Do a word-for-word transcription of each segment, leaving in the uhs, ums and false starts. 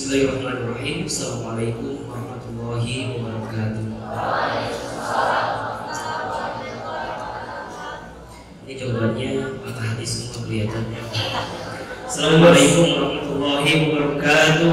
Bismillahirrahmanirrahim. Assalamualaikum warahmatullahi wabarakatuh. Ini jawabannya patah hati semua kelihatannya. Assalamualaikum warahmatullahi wabarakatuh.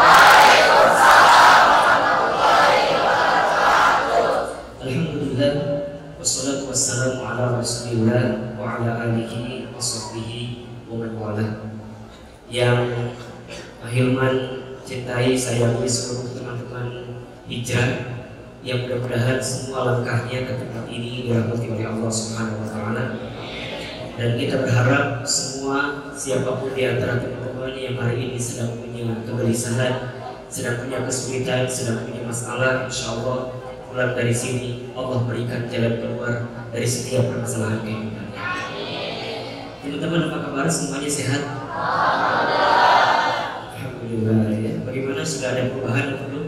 Alhamdulillah, wassalatu wassalamu ala rasulillah wa ala alihi wa sahbihi wa man wala. Yang Ahilman cintai, sayangi seluruh teman-teman hijrah yang mudah-mudahan semua langkahnya ke tempat ini dirahmati oleh Allah Subhanahu wa taala. Dan kita berharap semua siapapun di antara teman-teman yang hari ini sedang punya kegelisahan, sedang punya kesulitan, sedang punya masalah, insya Allah pulang dari sini Allah berikan jalan keluar dari setiap permasalahan kehidupan. Teman-teman, apa kabar? Semuanya sehat? Alhamdulillah ya. Bagaimana, sudah ada perubahan atau belum?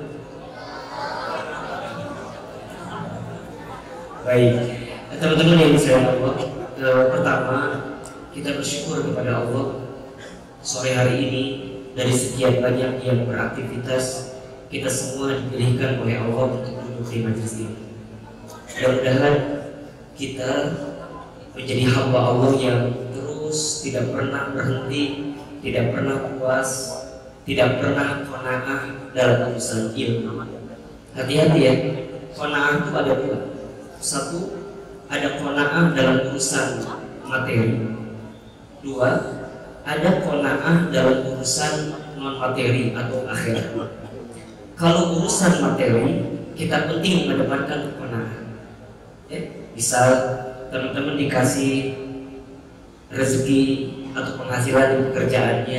Baik, teman-teman yang disayang Allah, eh, pertama kita bersyukur kepada Allah sore hari ini dari sekian banyak yang beraktivitas kita semua dipilihkan oleh Allah untuk duduk di majelis ini. Mudah-mudahan kita menjadi hamba Allah yang terus tidak pernah berhenti, tidak pernah puas, tidak pernah qanaah dalam urusan ilmu. Hati-hati ya, qanaah itu ada dua. Satu, ada qanaah dalam urusan materi. Dua, ada qanaah dalam urusan non materi atau akhirat. Kalau urusan materi, kita penting mengedepankan qanaah. Ya, misal teman-teman dikasih rezeki atau penghasilan di pekerjaannya,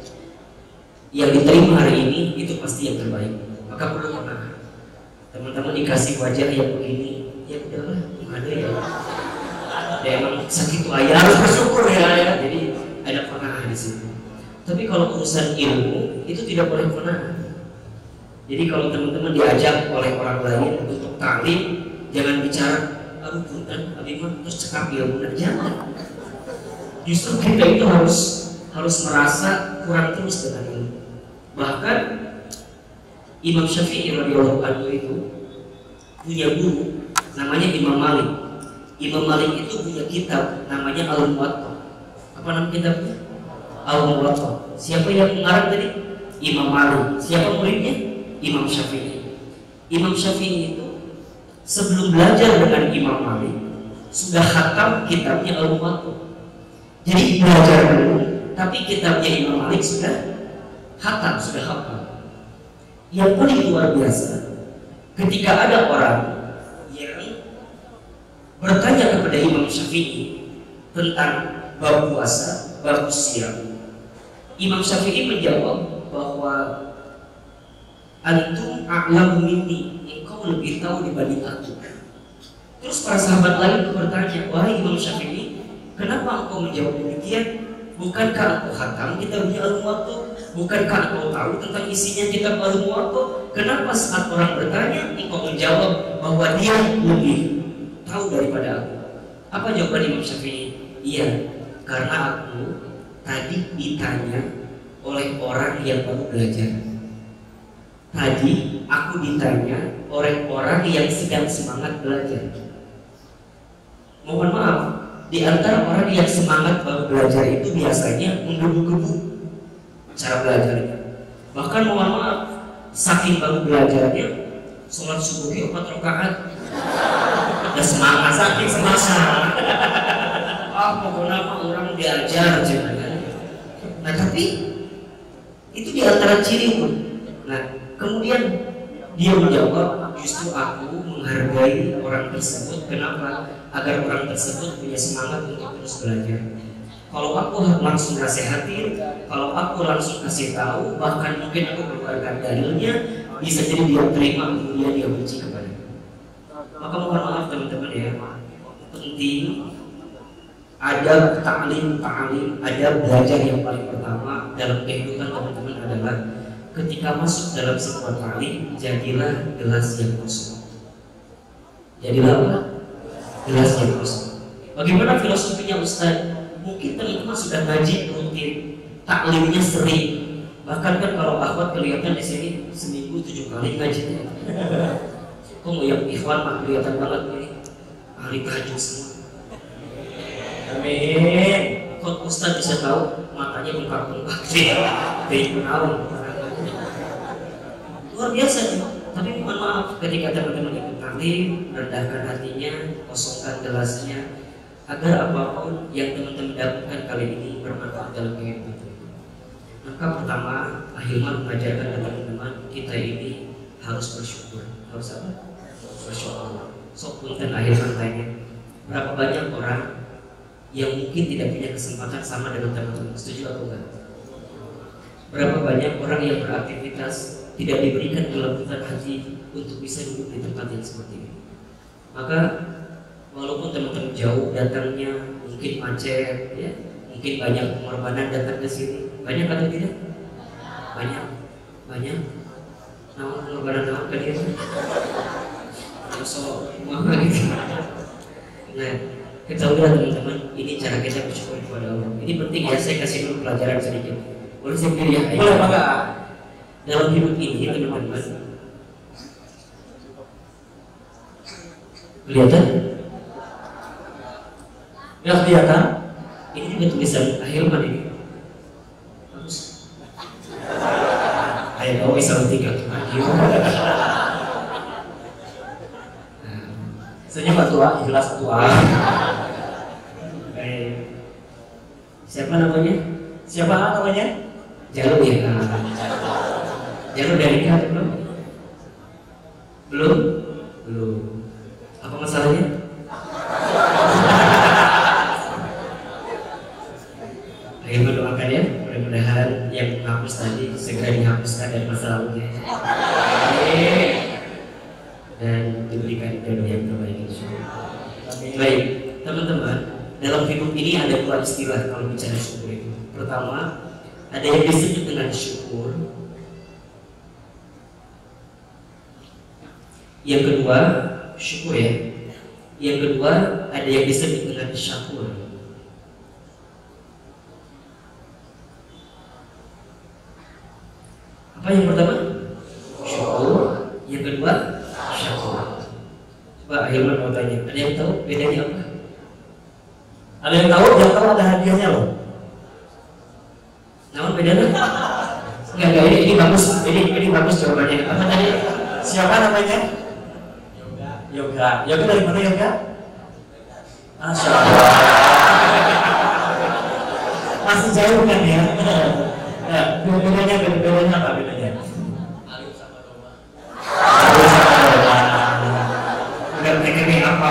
yang diterima hari ini itu pasti yang terbaik, maka perlu qanaah. Teman-teman dikasih wajah yang begini, ya udahlah, ada ya. Ya emang sakit tuh ayah, harus bersyukur ya, ya. Jadi ada qanaah di sini. Tapi kalau urusan ilmu itu tidak boleh qanaah. Jadi kalau teman-teman diajak oleh orang lain untuk taklim, jangan bicara, aduh punten, abi mah terus cekap ilmu, dan jangan. Justru kita itu harus harus merasa kurang terus dengan ilmu. Bahkan Imam Syafi'i radhiyallahu anhu itu punya guru namanya Imam Malik. Imam Malik itu punya kitab namanya Al-Muwatta. Apa nama kitabnya? Al-Muwatta. Siapa yang mengarang tadi? Imam Malik. Siapa muridnya? Imam Syafi'i. Imam Syafi'i itu sebelum belajar dengan Imam Malik sudah khatam kitabnya Al-Muwatta. Jadi belajar dulu, tapi kitabnya Imam Malik sudah khatam, sudah hafal. Yang paling luar biasa, ketika ada orang yang bertanya kepada Imam Syafi'i tentang bab puasa, bab siam, Imam Syafi'i menjawab bahwa antum a'lamu minni, engkau lebih tahu dibanding aku. Terus para sahabat lain bertanya, wahai Imam Syafi'i, kenapa engkau menjawab demikian? Bukankah engkau khatam kitabnya Al-Muwatta? Bukankah engkau tahu tentang isinya kitab Al-Muwatta? Kenapa saat orang bertanya, engkau menjawab bahwa dia lebih tahu daripada aku? Apa jawaban Imam Syafi'i? Iya, karena aku tadi ditanya oleh orang yang baru belajar. Tadi aku ditanya oleh orang yang sedang semangat belajar. Mohon maaf, di antara orang yang semangat baru belajar itu biasanya menggebu-gebu cara belajarnya. Bahkan mohon maaf, saking baru belajarnya, sholat subuhnya empat rakaat, udah semangat, saking semangat. Ah, pokoknya orang diajar aja. Nah, tapi itu di antara ciri pun. Nah, kemudian dia menjawab, justru aku menghargai orang tersebut. Kenapa? Agar orang tersebut punya semangat untuk terus belajar. Kalau aku langsung nasihatin, kalau aku langsung kasih tahu, bahkan mungkin aku keluarkan dalilnya, bisa jadi dia terima, kemudian dia benci kepada. Maka mohon maaf teman-teman ya, penting ada ta'lim, ta'lim, ada belajar yang paling pertama dalam kehidupan teman-teman adalah ketika masuk dalam sebuah ta'lim, jadilah gelas yang kosong. Jadilah apa? Gelas yang kosong. Bagaimana filosofinya Ustaz? Mungkin teman-teman sudah ngaji rutin, taklimnya sering, Bahkan kan kalau akhwat kelihatan di sini seminggu tujuh kali ngajinya. Kok mau yang ikhwan mah kelihatan banget nih ahli tahajud semua. Amin. Kok Ustaz bisa tahu matanya bengkak-bengkak sih? Dari penawar. Luar biasa nih. Tapi mohon maaf ketika teman-teman ikut taklim, rendahkan hatinya, kosongkan gelasnya, agar apapun yang teman-teman dapatkan kali ini bermanfaat dalam kehidupan. Maka pertama, Ahilman mengajarkan kepada teman-teman kita ini harus bersyukur. Harus apa? Bersyukur. Sok punten Ahilman tanya, berapa banyak orang yang mungkin tidak punya kesempatan sama dengan teman-teman? Setuju atau enggak? Berapa banyak orang yang beraktivitas tidak diberikan kelembutan hati untuk bisa duduk di tempat yang seperti ini? Maka walaupun teman-teman jauh datangnya, mungkin macet, ya, mungkin banyak pengorbanan datang ke sini. Banyak atau tidak? Banyak, banyak. Nah, pengorbanan apa dia? So, mahal gitu. Nah, ketahuilah teman-teman, ini cara kita bersyukur kepada Allah. Ini penting ya, saya kasih dulu pelajaran sedikit. Boleh saya pilih ya? Boleh, Pak. Dalam hidup ini teman-teman, kelihatan? Ya kelihatan. Ini juga tulisan Ahilman ini. Ayo kau bisa tiga Senyum satu A, ikhlas satu A. Siapa namanya? Siapa namanya? Jalur ya. Jalur dari nikah belum? Belum? Belum. Apa masalahnya? Ayo berdoakan ya, mudah-mudahan yang menghapus tadi segera dihapuskan dari masa lalunya dan diberikan jodoh yang terbaik insyaallah. Baik, teman-teman, dalam hidup ini ada dua istilah kalau bicara syukur itu. Pertama, ada yang disebut dengan syukur. Yang kedua, syukur ya. Yang kedua, ada yang disebut dengan syakur. Apa yang pertama? Syukur. Yang kedua, syakur. Coba Ahilman mau tanya, ada yang tahu bedanya apa? Ada yang tahu? Yang tahu ada hadiahnya loh. Namun bedanya? Enggak, enggak, ini, ini bagus, ini, ini bagus jawabannya. Apa tadi? Siapa namanya? Yoga. Yoga. Yoga dari mana Yoga? Masya Allah. Masih jauh kan ya? Ya, bedanya bedanya apa bedanya? Alif sama Roma. Alif sama Roma. Udah tekniknya apa?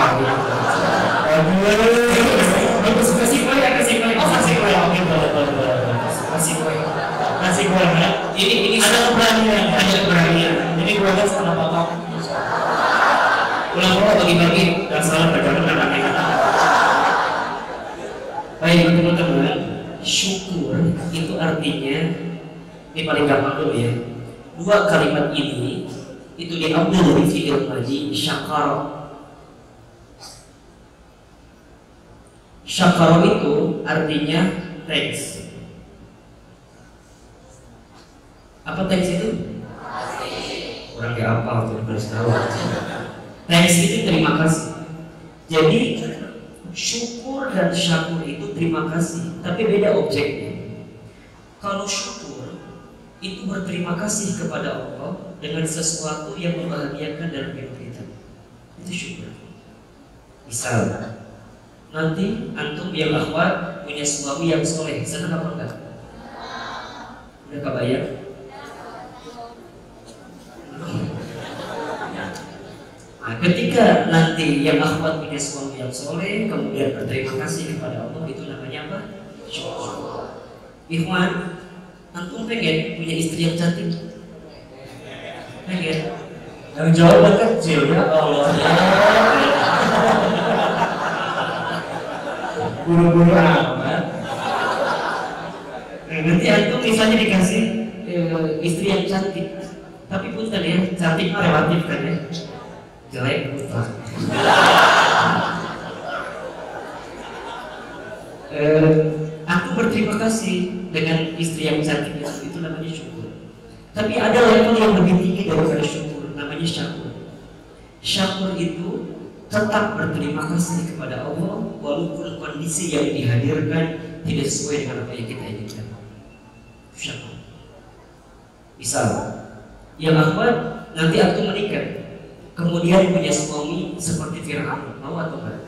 Bagus, kasih kue ya, kasih kue. Oh, kasih kue. Oke, boleh, boleh, boleh. Kasih kue. Kasih kue ya. Ini ini ada keberanian, ada keberanian. Ini gue lihat setengah potong. Pulang-pulang bagi-bagi dan salam berjalan anaknya. Baik teman-teman, syukur itu artinya, ini paling gampang dulu ya. Dua kalimat ini itu diambil dari fi'il madhi syakar. Syakar itu artinya thanks. Apa thanks itu? Kurang kayak apa untuk harus tahu. Thanks itu terima kasih. Jadi syukur dan syakur itu terima kasih, tapi beda objeknya. Kalau syukur itu berterima kasih kepada Allah dengan sesuatu yang membahagiakan dalam hidup kita, itu syukur. Misal, nanti antum yang akhwat punya suami yang soleh, senang apa enggak? Udah kebayang? Nah, ketika nanti yang akhwat punya suami yang soleh, kemudian berterima kasih kepada Allah, itu namanya apa? Syukur. Ikhwan, antum pengen punya istri yang cantik? Pengen? Yang jauh dan kecil ya Allah. Buru-buru amat. Nah, nanti antum misalnya dikasih e, istri yang cantik, tapi pun tadi ya, cantik relatif kan ya. Jelek buta. eh, aku berterima kasih dengan istri yang cantik itu, itu namanya syukur. Tapi ada level yang lebih tinggi daripada syukur, namanya syakur. Syakur itu tetap berterima kasih kepada Allah walaupun kondisi yang dihadirkan tidak sesuai dengan apa yang kita inginkan. Syakur. Misal, yang akhwat nanti aku menikah, kemudian punya suami seperti Fir'aun, mau atau enggak?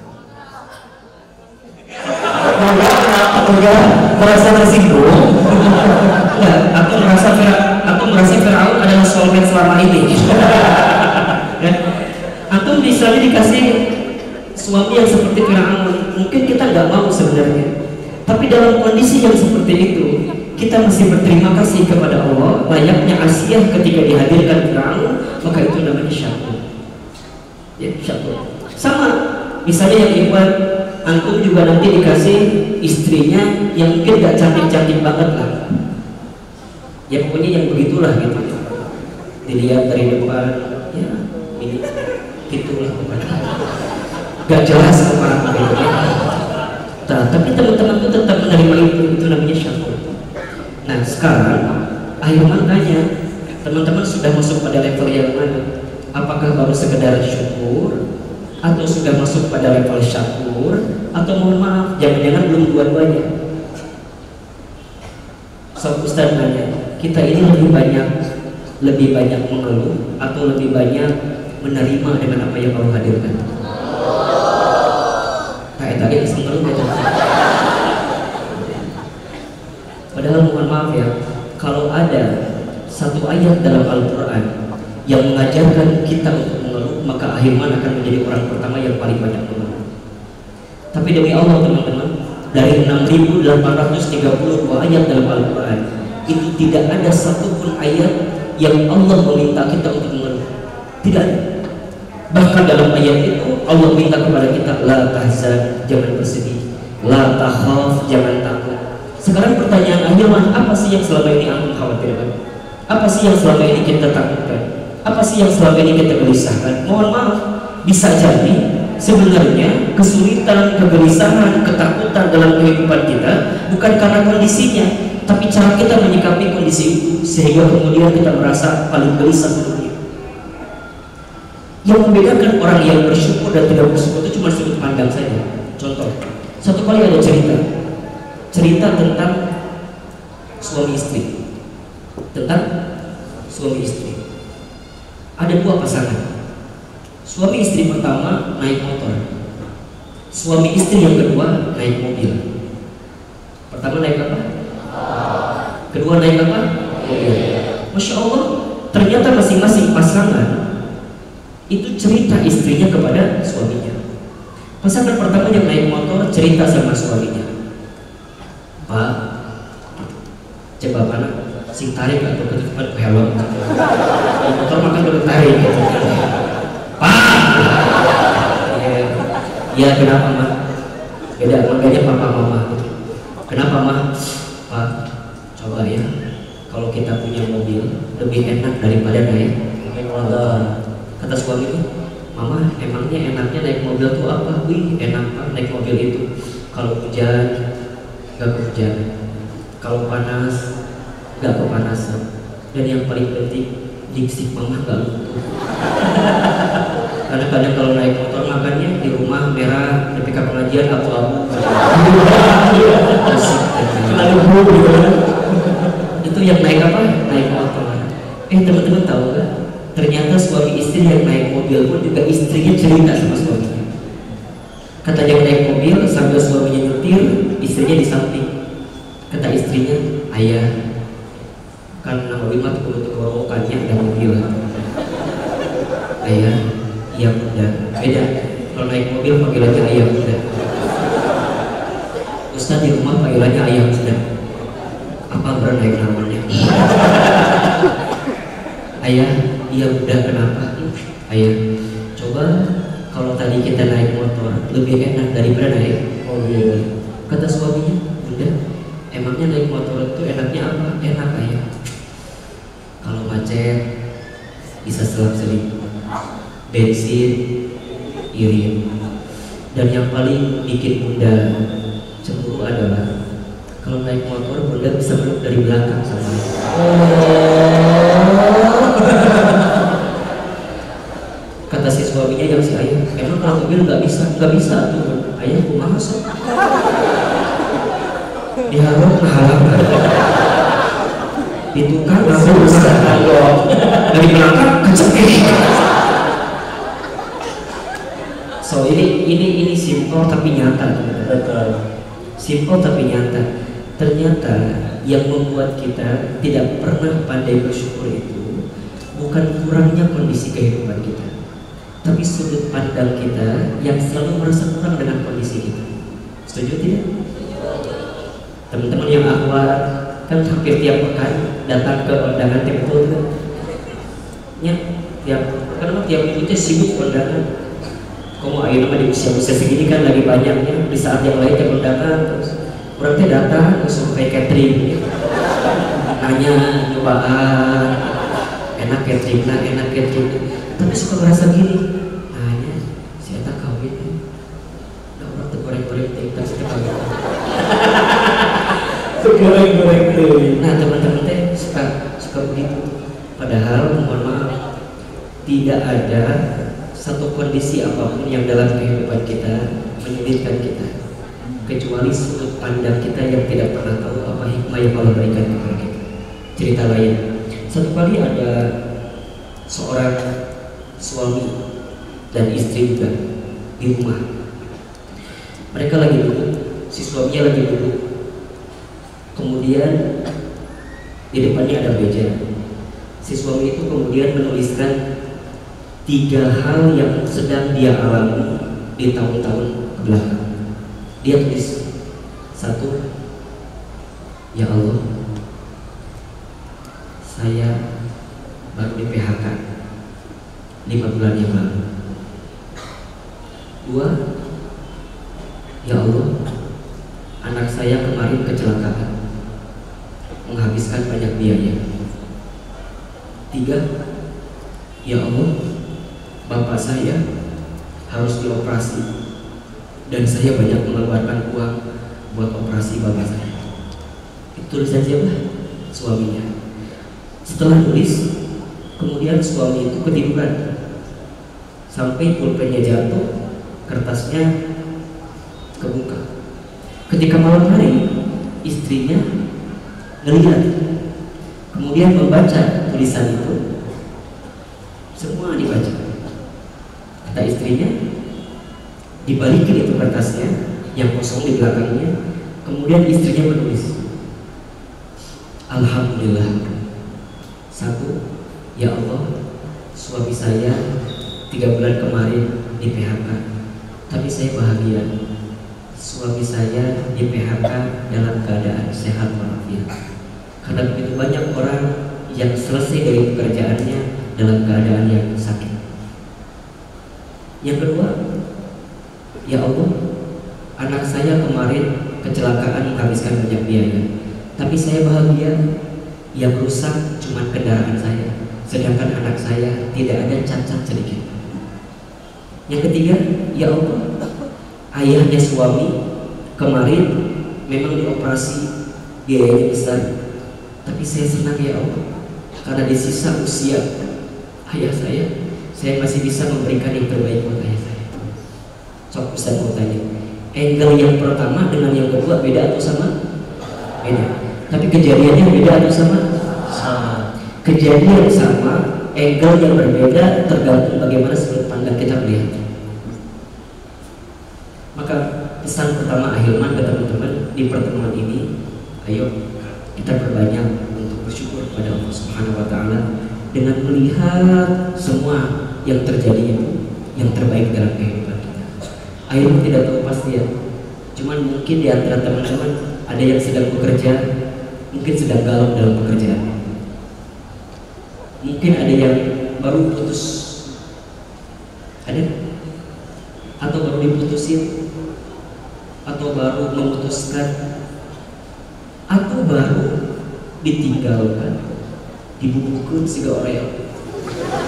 Aku enggak merasa tersinggung. Enggak, aku merasa aku merasa Fir'aun adalah soulmate selama ini. Ya. Antum misalnya dikasih suami yang seperti Fir'aun, mungkin kita nggak mau sebenarnya. Tapi dalam kondisi yang seperti itu, kita masih berterima kasih kepada Allah. Layaknya Asiyah ketika dihadirkan Fir'aun, maka itu namanya syakur. Ya, syakur. Sama, misalnya yang ikhwan, antum juga nanti dikasih istrinya yang mungkin gak cantik-cantik banget lah. Ya pokoknya yang begitulah gitu. Dilihat dari depan, ya ini, gitulah pokoknya. Gak jelas apa gitu. Nah, tapi teman-teman itu tetap menerima itu, itu namanya syakur. Nah sekarang, Ahilman tanya, teman-teman sudah masuk pada level yang mana? Apakah baru sekedar syukur, atau sudah masuk pada level syakur, atau mohon maaf, jangan-jangan belum dua-duanya? So, Ustaz nanya, kita ini lebih banyak, lebih banyak mengeluh, atau lebih banyak menerima dengan apa yang Allah hadirkan? Kayak tadi langsung ngeluh ya. Padahal mohon maaf ya, kalau ada satu ayat dalam Al-Quran yang mengajarkan kita untuk mengeluh, maka Ahilman akan menjadi orang pertama yang paling banyak mengeluh. Tapi demi Allah teman-teman, dari enam ribu delapan ratus tiga puluh dua ayat dalam Al-Quran, itu tidak ada satupun ayat yang Allah meminta kita untuk mengeluh. Tidak ada. Bahkan dalam ayat itu Allah minta kepada kita, la tahzan, jangan bersedih, la takhaf, jangan takut. Sekarang pertanyaan Ahilman, apa sih yang selama ini antum khawatirkan? Apa sih yang selama ini kita takutkan? Apa sih yang selama ini kita gelisahkan? Mohon maaf, bisa jadi sebenarnya kesulitan, kegelisahan, ketakutan dalam kehidupan kita bukan karena kondisinya, tapi cara kita menyikapi kondisi itu sehingga kemudian kita merasa paling gelisah dunia. Yang membedakan orang yang bersyukur dan tidak bersyukur itu cuma sudut pandang saja. Contoh, satu kali ada cerita, cerita tentang suami istri, tentang suami istri. Ada dua pasangan. Suami istri pertama naik motor, suami istri yang kedua naik mobil. Pertama naik apa? Kedua naik apa? Mobil. Masya Allah, ternyata masing-masing pasangan itu cerita istrinya kepada suaminya. Pasangan pertama yang naik motor cerita sama suaminya, Pak, coba mana sing tarik atau ketutupan ke helm, motor makan udah tarik. Pak, ya, ya kenapa mah? Beda, makanya papa mama. Kenapa mah? Pak, coba ya, kalau kita punya mobil lebih enak daripada naik motor. Kata suaminya, mama emangnya enaknya naik mobil tuh apa? Wih enak pak naik mobil itu. Kalau hujan gak kehujanan, kalau panas gak kepanasan, dan yang paling penting lipstick mama gak luntur. Karena kadang kalau naik motor makannya di rumah merah, di P K pengajian abu-abu. Itu yang naik apa? Naik motor. Eh teman-teman tahu gak? Ternyata suami istri yang naik mobil pun juga istrinya cerita sama suaminya. Kata yang naik mobil sambil suaminya nyetir, istrinya di samping. Kata istrinya, ayah, kan nama Wima tuh untuk kerowokannya ada mobil. Ayah, iya udah beda. Kalau naik mobil panggilannya ayah udah. Ustaz di rumah panggilannya ayah udah. Apa berat naik namanya? Ayah, iya udah kenapa? Ayah, coba kalau tadi kita naik motor lebih enak daripada naik mobil. Kata suaminya, udah. Emangnya naik motor itu enaknya apa? Enak ayah. Kalau macet bisa selang-seling, bensin irit, dan yang paling bikin bunda cemburu adalah Kalau naik motor bunda bisa meluk dari belakang sama. Kata si suaminya yang si ayah, emang kalau mobil nggak bisa, nggak bisa tuh. Ayah kumaha sok. Diharap ngahalang. Itu kan nggak bisa kalau dari belakang kecepet. So ini ini ini simpel tapi nyata. Betul. Simpel tapi nyata. Ternyata yang membuat kita tidak pernah pandai bersyukur itu bukan kurangnya kondisi kehidupan kita, tapi sudut pandang kita yang selalu merasa kurang dengan kondisi kita. Setuju tidak? Teman-teman yang akhwat kan hampir tiap pekan datang ke undangan tempo kan? Ya, tiap karena tiap minggu itu sibuk undangan. Kamu ayo nama di usia-usia segini kan lagi banyaknya, di saat yang lain tiap undangan terus orang teh datang langsung kayak catering gitu. Nanya nyobaan enak catering, nah enak catering, tapi suka merasa gini, nanya si eta kawin udah orang tuh goreng-goreng teh kita suka kawin. Goreng-goreng tuh. Nah teman-teman teh suka suka begitu, padahal mohon maaf tidak ada satu kondisi apapun yang dalam kehidupan kita menyulitkan kita kecuali sudut pandang kita yang tidak pernah tahu apa hikmah yang Allah berikan kepada kita. Cerita lain, satu kali ada seorang suami dan istri juga di rumah. Mereka lagi duduk, si suaminya lagi duduk, kemudian di depannya ada meja. Si suami itu kemudian menuliskan tiga hal yang sedang dia alami di tahun-tahun kebelakang. Dia tulis, satu, ya Allah, saya baru di P H K lima bulan yang lalu. Dua, ya Allah, anak saya kemarin kecelakaan, menghabiskan banyak biaya. Tiga, ya Allah, bapak saya harus dioperasi dan saya banyak mengeluarkan uang buat operasi bapak saya. Itu tulisan siapa? Suaminya. Setelah tulis, kemudian suami itu ketiduran sampai pulpennya jatuh, kertasnya kebuka. Ketika malam hari, istrinya ngelihat, kemudian membaca tulisan itu, semua dibaca. Kata istrinya, dibalikin itu kertasnya yang kosong di belakangnya, kemudian istrinya menulis, alhamdulillah, satu, ya Allah, suami saya tiga bulan kemarin di P H K, tapi saya bahagia, suami saya di P H K dalam keadaan sehat walafiat. Karena begitu banyak orang yang selesai dari pekerjaannya dalam keadaan yang sakit. Yang kedua, ya Allah, anak saya kemarin kecelakaan menghabiskan banyak biaya, tapi saya bahagia, yang rusak cuma kendaraan saya, sedangkan anak saya tidak ada cacat sedikit. Yang ketiga, ya Allah, ayahnya suami kemarin memang dioperasi, biayanya besar, tapi saya senang ya Allah, karena di sisa usia ayah saya, saya masih bisa memberikan yang terbaik buat ayah saya. Sok bisa mau tanya, angle yang pertama dengan yang kedua beda atau sama? Beda. Tapi kejadiannya beda atau sama? Sama. Kejadian sama, angle yang berbeda tergantung bagaimana sudut pandang kita melihat. Maka pesan pertama Ahilman ke teman-teman di pertemuan ini, ayo kita perbanyak untuk bersyukur kepada Allah Subhanahu Wa Taala dengan melihat semua yang terjadi itu yang terbaik dalam kehidupan kita. Ahilman tidak tahu pasti ya, cuman mungkin di antara teman-teman ada yang sedang bekerja, mungkin sedang galau dalam pekerjaan, mungkin ada yang baru putus, ada, atau baru diputusin, atau baru memutuskan, atau baru ditinggalkan, dibubuhkan siga oreo,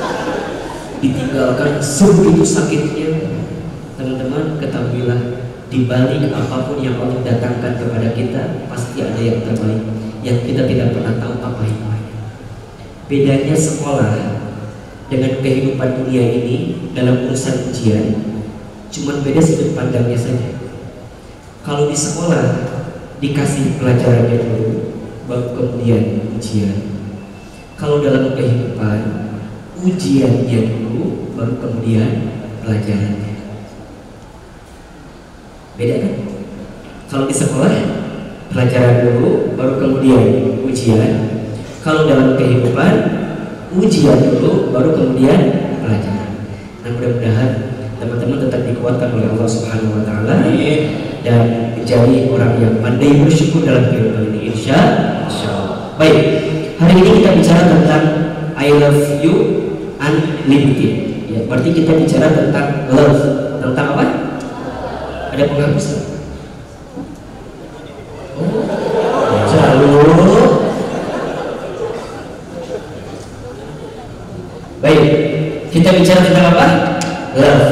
ditinggalkan sebegitu sakitnya. Teman-teman ketahuilah Di balik apapun yang Allah datangkan kepada kita, pasti ada yang terbaik yang kita tidak pernah tahu apa hikmahnya. Bedanya sekolah dengan kehidupan dunia ini dalam urusan ujian, cuma beda sudut pandangnya saja. Kalau di sekolah dikasih pelajarannya dulu, baru kemudian ujian. Kalau dalam kehidupan ujiannya dulu, baru kemudian pelajarannya. Beda kan? Kalau di sekolah pelajaran dulu, baru kemudian ujian. Kalau dalam kehidupan ujian dulu, baru kemudian pelajaran. Nah, mudah-mudahan teman-teman tetap dikuatkan oleh Allah Subhanahu Wa Taala dan menjadi orang yang pandai bersyukur dalam kehidupan ini, insya Allah. Baik, hari ini kita bicara tentang I love you unlimited. Ya, berarti kita bicara tentang love, tentang apa? Ada penghapusan. Oh, jalur. Baik, kita bicara tentang apa? Love.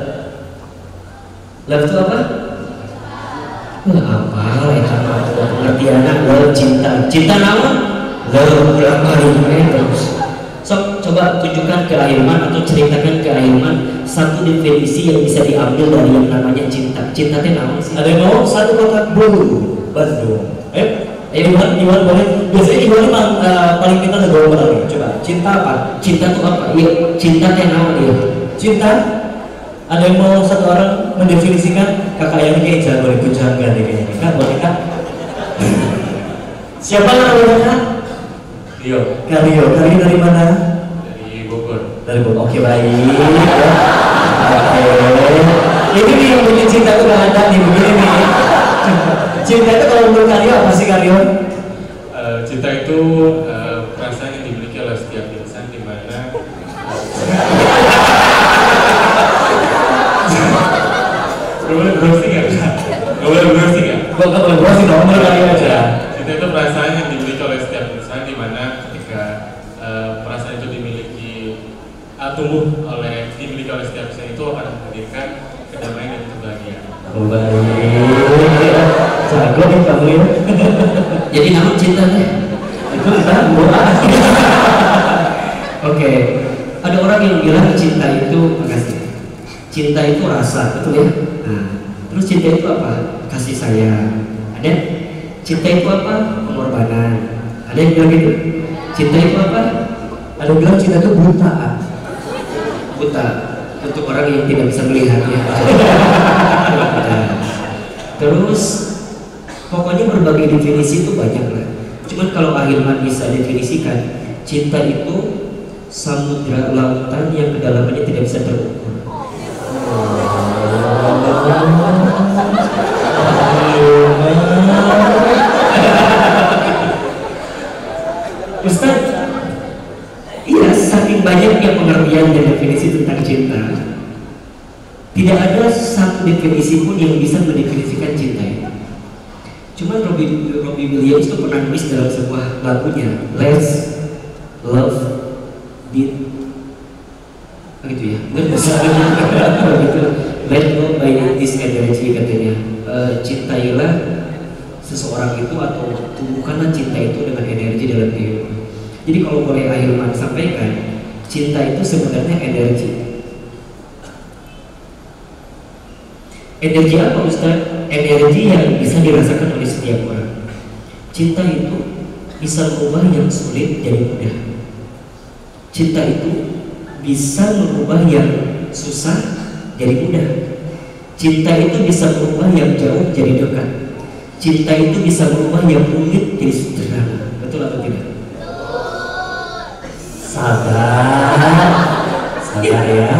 Love itu apa? Nah, apa? Itu pengertian love, cinta. Cinta nama? Love berapa ini terus. So, coba tunjukkan ke Ahilman atau ceritakan ke Ahilman satu definisi yang bisa diambil dari yang namanya cinta. Cinta itu apa sih? Ada yang mau satu kotak bulu Bandung. Eh, Iwan, Iwan boleh. Biasanya Iwan ini uh, paling pintar dari dua orang. Coba, cinta apa? Cinta itu apa? Iya, cinta itu apa dia? Cinta. Ada yang mau satu orang mendefinisikan? Kakak yang kayak jago ikut jaga deh kayaknya. Kak, boleh kak? Siapa namanya? Rio. Kak Rio, Kak Rio dari mana? Dari Bogor. Dari Bogor. Oke, baik. Oke. Ini nih yang bikin cinta itu gak ada nih, begini nih. Cinta itu kalau menurut Kak Rio apa sih Kak Rio? Uh, cinta itu uh, perasaan yang dimiliki oleh setiap insan di mana Gak boleh browsing ya? Gak boleh browsing ya? Gak boleh browsing dong, menurut Kak Rio aja. Cinta itu perasaan yang dimiliki oleh setiap insan di mana ketika uh, perasaan itu dimiliki uh, tumbuh oleh dimiliki oleh setiap insan itu akan menghadirkan kedamaian dan kebahagiaan. Oh, baik. Jago nih kamu ya. Jadi nama cintanya Itu kita doa. Oke, ada orang yang bilang cinta itu, makasih. Cinta itu rasa, betul ya? Nah, terus cinta itu apa? Kasih sayang. Ada? Cinta itu apa? Pengorbanan. Ada yang bilang gitu? Cinta itu apa? Ada yang bilang cinta itu buta. Buta. Untuk orang yang tidak bisa melihat ya. Terus pokoknya berbagai definisi itu banyak lah. Cuman kalau Ahilman bisa definisikan, cinta itu samudra lautan yang kedalamannya tidak bisa terukur. Ustaz, iya, saking banyaknya pengertian dan definisi tentang cinta, tidak ada satu definisi pun yang bisa mendefinisikan cinta itu. Cuma Robbie, Robbie Williams itu pernah nulis dalam sebuah lagunya, Let's Love Beat, gitu ya, nggak bisa gitu. Let go by this energy katanya. E, cintailah seseorang itu atau tumbuhkanlah cinta itu dengan energi dalam kehidupan. Jadi kalau boleh Ahilman sampaikan, cinta itu sebenarnya energi. Energi apa Ustaz? Energi yang bisa dirasakan oleh setiap orang. Cinta itu bisa mengubah yang sulit jadi mudah. Cinta itu bisa mengubah yang susah jadi mudah. Cinta itu bisa mengubah yang jauh jadi dekat. Cinta itu bisa mengubah yang rumit jadi sederhana. Betul atau tidak? Sabar, sabar ya.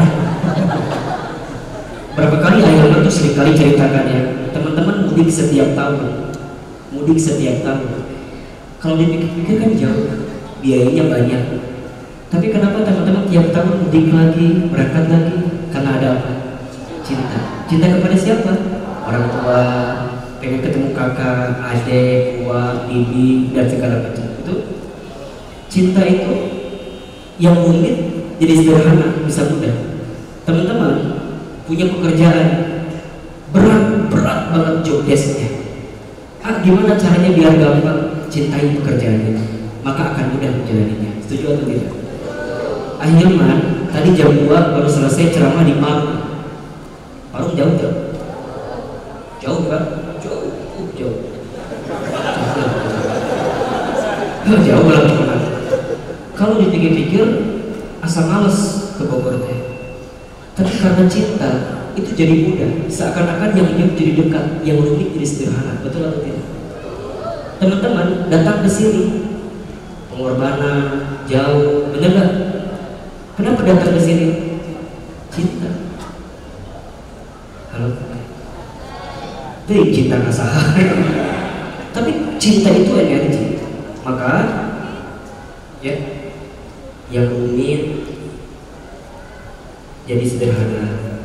Berapa kali Ahilman tuh seringkali ceritakan ya, teman-teman mudik setiap tahun, mudik setiap tahun. Kalau dipikir-pikir kan jauh, biayanya banyak. Tapi kenapa teman-teman tiap tahun mudik lagi, berangkat lagi? Karena ada apa? Cinta. Cinta kepada siapa? Orang tua, pengen ketemu kakak, adik, buah, bibi, dan segala macam. Itu cinta itu yang rumit jadi sederhana, bisa mudah. Teman-teman punya pekerjaan berat, berat banget job desk-nya. Ah, gimana caranya biar gampang cintai pekerjaan itu? Maka akan mudah menjalaninya. Setuju atau tidak? Ahilman, tadi jam dua baru selesai ceramah di Parung. Parung jauh jauh, jauh kan? Jauh, jauh, jauh, jauh lah teman. Kalau dipikir-pikir, asa males ke Bogor teh. Tapi karena cinta itu jadi mudah. Seakan-akan yang hidup jadi dekat, yang rumit jadi sederhana. Betul atau tidak? Teman-teman datang ke sini, pengorbanan jauh, bener nggak? Kenapa datang ke sini? Cinta. Halo. Jadi cinta kasar. Tapi cinta itu energi. Maka ya, yang rumit jadi sederhana,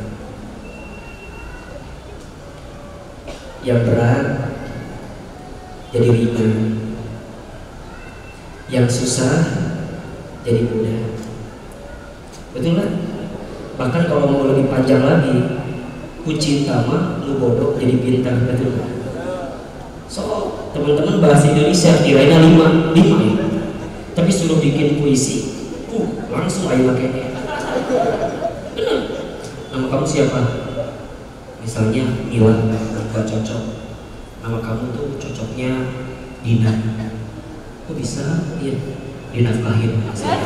yang berat jadi ringan, yang susah jadi mudah. Betul kan? Bahkan kalau mau lebih panjang lagi, ku cinta mah lu bodoh jadi pintar. Betul kan? So teman-teman bahasa Indonesia kirain lima lima ya, tapi suruh bikin puisi, uh langsung ayo makanya. Benar. Nama kamu siapa? Misalnya Mila, gak cocok. Nama kamu tuh cocoknya Dina. Kok bisa? Iya, Dina Fahim.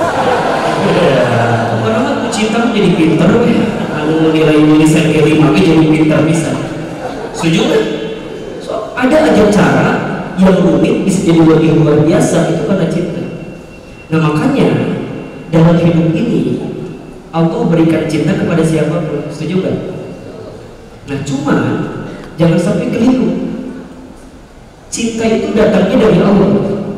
Kemana-mana aku cinta jadi pinter. Kalau nilai tulisan kayak lima jadi pinter bisa. Setuju kan? So, ada aja cara yang rumit bisa jadi lebih luar biasa, itu karena cinta. Nah makanya dalam hidup ini Allah berikan cinta kepada siapapun. Setuju kan? Nah cuma jangan sampai keliru. Cinta itu datangnya dari Allah.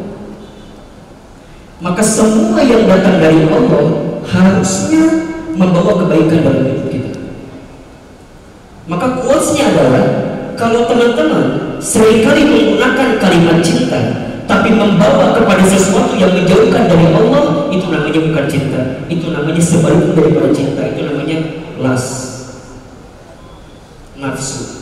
Maka semua yang datang dari Allah harusnya membawa kebaikan dalam hidup kita. Maka quotes-nya adalah, kalau teman-teman seringkali menggunakan kalimat cinta tapi membawa kepada sesuatu yang menjauhkan dari Allah, itu namanya bukan cinta. Itu namanya sebaliknya daripada cinta. Itu namanya las, nafsu.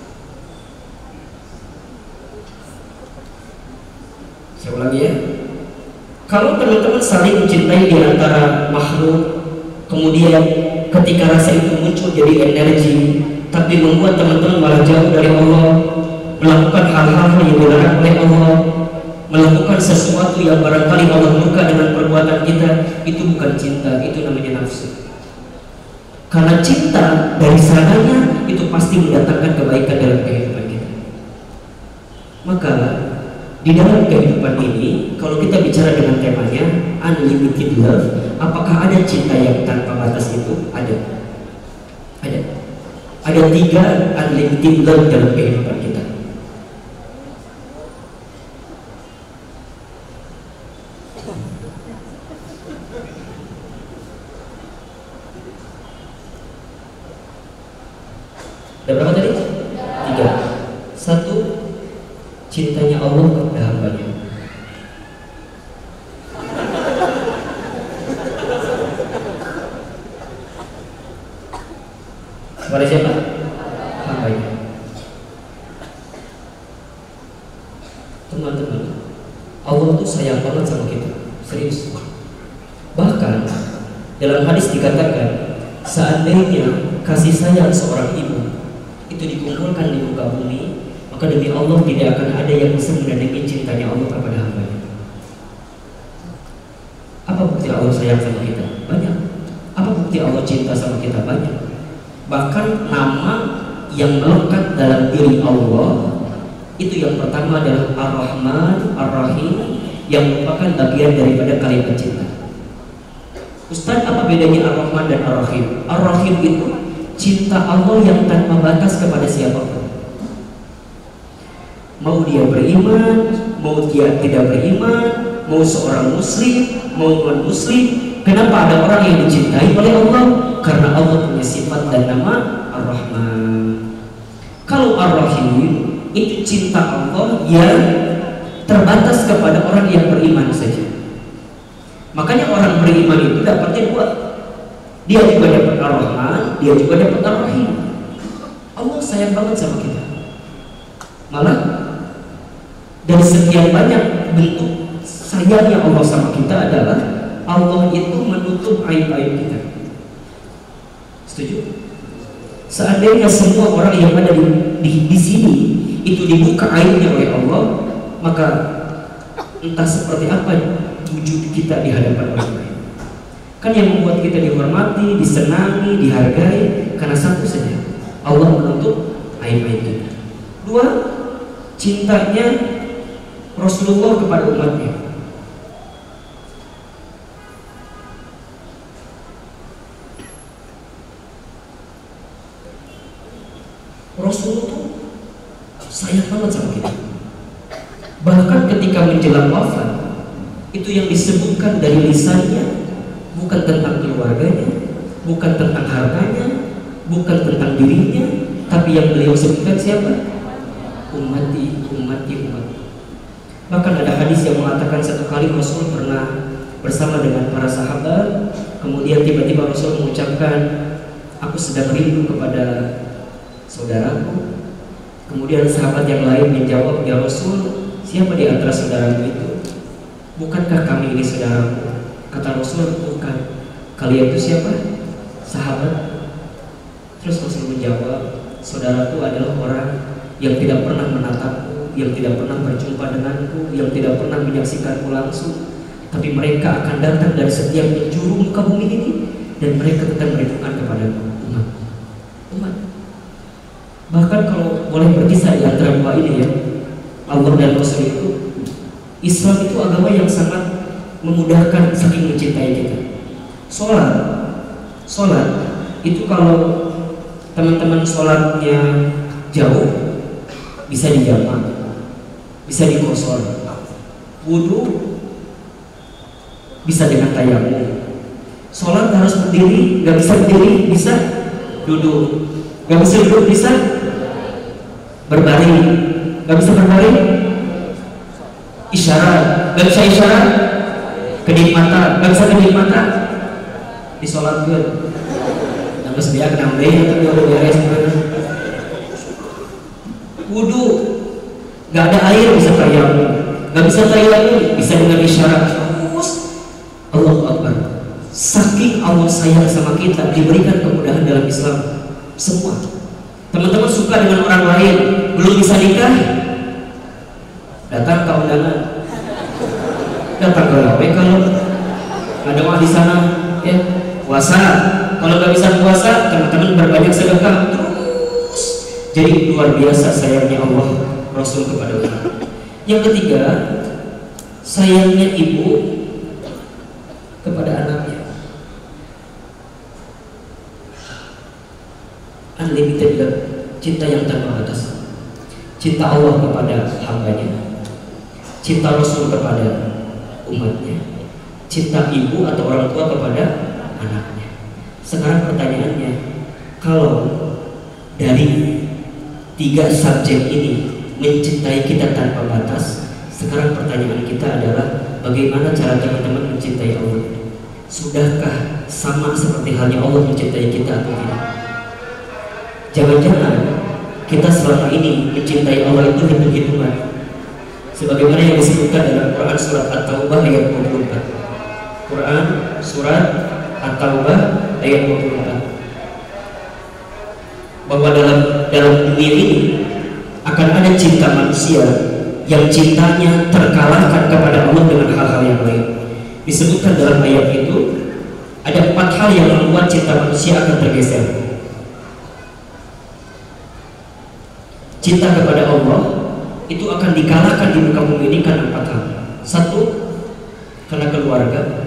Saya ulangi ya. Kalau teman-teman saling mencintai di antara makhluk, kemudian ketika rasa itu muncul jadi energi, tapi membuat teman-teman malah jauh dari Allah, melakukan hal-hal yang dilarang oleh Allah, melakukan sesuatu yang barangkali Allah murka dengan perbuatan kita, itu bukan cinta, itu namanya nafsu. Karena cinta dari sananya itu pasti mendatangkan kebaikan dalam kehidupan kita. Maka di dalam kehidupan ini, kalau kita bicara dengan temanya unlimited love, apakah ada cinta yang tanpa batas itu? Ada. Ada. Ada tiga unlimited love dalam kehidupan kita. Ada berapa tadi? Tiga. Satu, cintanya Allah kepada hambanya. Kepada siapa? Hambanya. Teman-teman, Allah tuh sayang banget sama kita, serius. Bahkan dalam hadis dikatakan, seandainya kasih sayang seorang ibu itu dikumpulkan di muka bumi, maka demi Allah tidak akan ada yang bisa menandingi cintanya Allah kepada hambanya. Apa bukti Allah sayang sama kita? Banyak. Apa bukti Allah cinta sama kita? Banyak. Bahkan nama yang melekat dalam diri Allah itu yang pertama adalah Ar-Rahman, Ar-Rahim, yang merupakan bagian daripada kalimat cinta. Ustaz, apa bedanya Ar-Rahman dan Ar-Rahim? Ar-Rahim itu cinta Allah yang tanpa batas kepada siapapun. Mau dia beriman, mau dia tidak beriman, mau seorang muslim, mau non muslim. Kenapa ada orang yang dicintai oleh Allah? Karena Allah punya sifat dan nama Ar-Rahman. Kalau Ar-Rahim itu cinta Allah yang terbatas kepada orang yang beriman saja. Makanya orang beriman itu dapatnya dua. Dia juga dapat Ar-Rahman, dia juga dapat Ar-Rahim. Allah sayang banget sama kita. Malah dari sekian banyak bentuk sayangnya Allah sama kita adalah Allah itu menutup aib-aib kita. Setuju? Seandainya semua orang yang ada di, di, di sini itu dibuka aibnya oleh Allah, maka entah seperti apa wujud kita di hadapan orang lain. Kan yang membuat kita dihormati, disenangi, dihargai karena satu saja, Allah menutup aib-aib kita. Dua, cintanya Rasulullah kepada umatnya. Rasulullah tuh sayang banget sama kita. Bahkan ketika menjelang wafat, itu yang disebutkan dari lisannya bukan tentang keluarganya, bukan tentang hartanya, bukan tentang dirinya, tapi yang beliau sebutkan siapa? Ummati, ummati, ummati. Bahkan ada hadis yang mengatakan satu kali Rasul pernah bersama dengan para sahabat, kemudian tiba-tiba Rasul mengucapkan, aku sedang rindu kepada saudaraku. Kemudian sahabat yang lain menjawab, ya Rasul, siapa di antara saudaramu itu? Bukankah kami ini saudaramu? Kata Rasul, bukan. Kalian itu siapa? Sahabat. Terus Rasul menjawab, saudaraku adalah orang yang tidak pernah menatapku, yang tidak pernah berjumpa denganku, yang tidak pernah menyaksikanku langsung, tapi mereka akan datang dari setiap penjuru muka bumi ini, dan mereka tetap merindukan kepada umat. Umat. Bahkan kalau boleh berkisah di antara dua ini ya, Allah dan Rasul itu, Islam itu agama yang sangat memudahkan saking mencintai kita. Sholat, sholat itu kalau teman-teman sholatnya jauh bisa dijamak, bisa dikosor. Wudu bisa dengan tayamum. Sholat harus berdiri, nggak bisa berdiri, bisa duduk. Nggak bisa duduk, bisa berbaring. Nggak bisa berbaring, isyarat. Nggak bisa isyarat, kedip mata. Nggak bisa kedip mata, disolatkan. Yang kesediaan enam deh, tapi udah beres. Wudu, nggak ada air bisa tayamum. Nggak bisa tayamum, bisa dengan isyarat. Terus Allahu Akbar. Saking Allah sayang sama kita, diberikan kemudahan dalam Islam. Semua teman-teman suka dengan orang lain, belum bisa nikah, datang ke undangan, datang ke gawe. Kalau ada mah di sana ya puasa, kalau nggak bisa puasa teman-teman berbanyak sedekah. Terus jadi luar biasa sayangnya Allah Rasul kepada umat. Yang ketiga, sayangnya ibu kepada anaknya. Unlimited love, cinta yang tanpa batas. Cinta Allah kepada hambanya, cinta Rasul kepada umatnya, cinta ibu atau orang tua kepada anaknya. Sekarang pertanyaannya, kalau dari tiga subjek ini mencintai kita tanpa batas, sekarang pertanyaan kita adalah bagaimana cara teman-teman mencintai Allah? Sudahkah sama seperti halnya Allah mencintai kita atau tidak? Jangan-jangan kita selama ini mencintai Allah itu hitung-hitungan, sebagaimana yang disebutkan dalam Quran surat At-Taubah ayat dua puluh empat. Quran surat At-Taubah ayat dua puluh empat, bahwa dalam dalam dunia ini akan ada cinta manusia yang cintanya terkalahkan kepada Allah dengan hal-hal yang lain. Disebutkan dalam ayat itu ada empat hal yang membuat cinta manusia akan tergeser. Cinta kepada Allah itu akan dikalahkan di muka bumi ini karena empat hal. Satu, karena keluarga.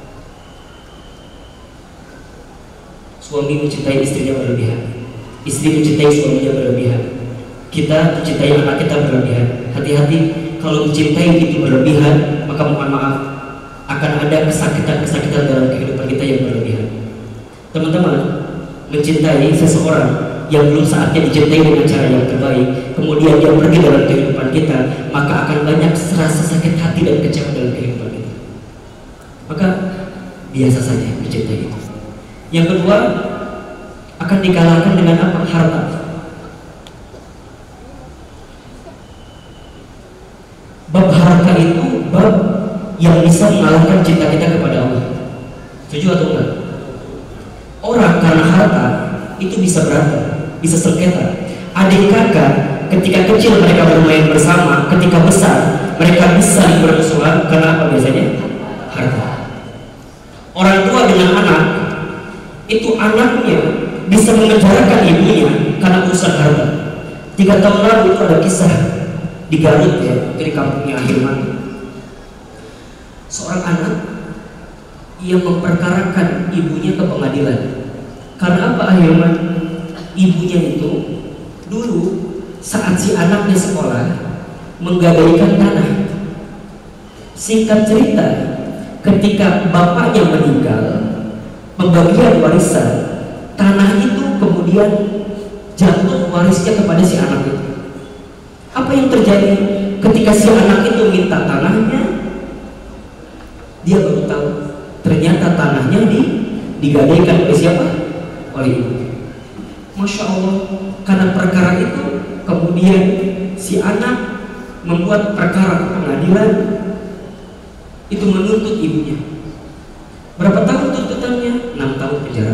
Suami mencintai istrinya berlebihan, istri mencintai suaminya berlebihan, kita mencintai anak kita berlebihan. Hati-hati, kalau mencintai itu berlebihan, maka mohon maaf akan ada kesakitan-kesakitan dalam kehidupan kita yang berlebihan. Teman-teman, mencintai seseorang yang belum saatnya dicintai dengan cara yang terbaik, kemudian dia pergi dalam kehidupan kita, maka akan banyak rasa sakit hati dan kecewa dalam kehidupan kita. Maka biasa saja mencintai itu. Yang kedua, akan dikalahkan dengan apa? Harta. Bab harta itu bab yang bisa mengalahkan cinta kita kepada Allah. Setuju atau enggak? Orang karena harta itu bisa berantem, bisa sengketa. Adik kakak ketika kecil mereka bermain bersama, ketika besar mereka bisa bermusuhan karena apa biasanya? Harta. Orang tua dengan anak itu anaknya bisa mengejarkan ibunya karena urusan harta. Tiga tahun lalu itu ada kisah di Garut ya, di kampungnya Ahilman. Seorang anak yang memperkarakan ibunya ke pengadilan. Karena apa Ahilman? Ibunya itu dulu saat si anaknya sekolah menggadaikan tanah. Singkat cerita, ketika bapaknya meninggal, pembagian warisan tanah itu kemudian jatuh warisnya kepada si anak itu. Apa yang terjadi ketika si anak itu minta tanahnya? Dia baru tahu ternyata tanahnya di, digadaikan oleh siapa? Oleh ibu. Masya Allah, karena perkara itu kemudian si anak membuat perkara ke pengadilan, itu menuntut ibunya. Berapa tahun tuntutannya? enam tahun penjara.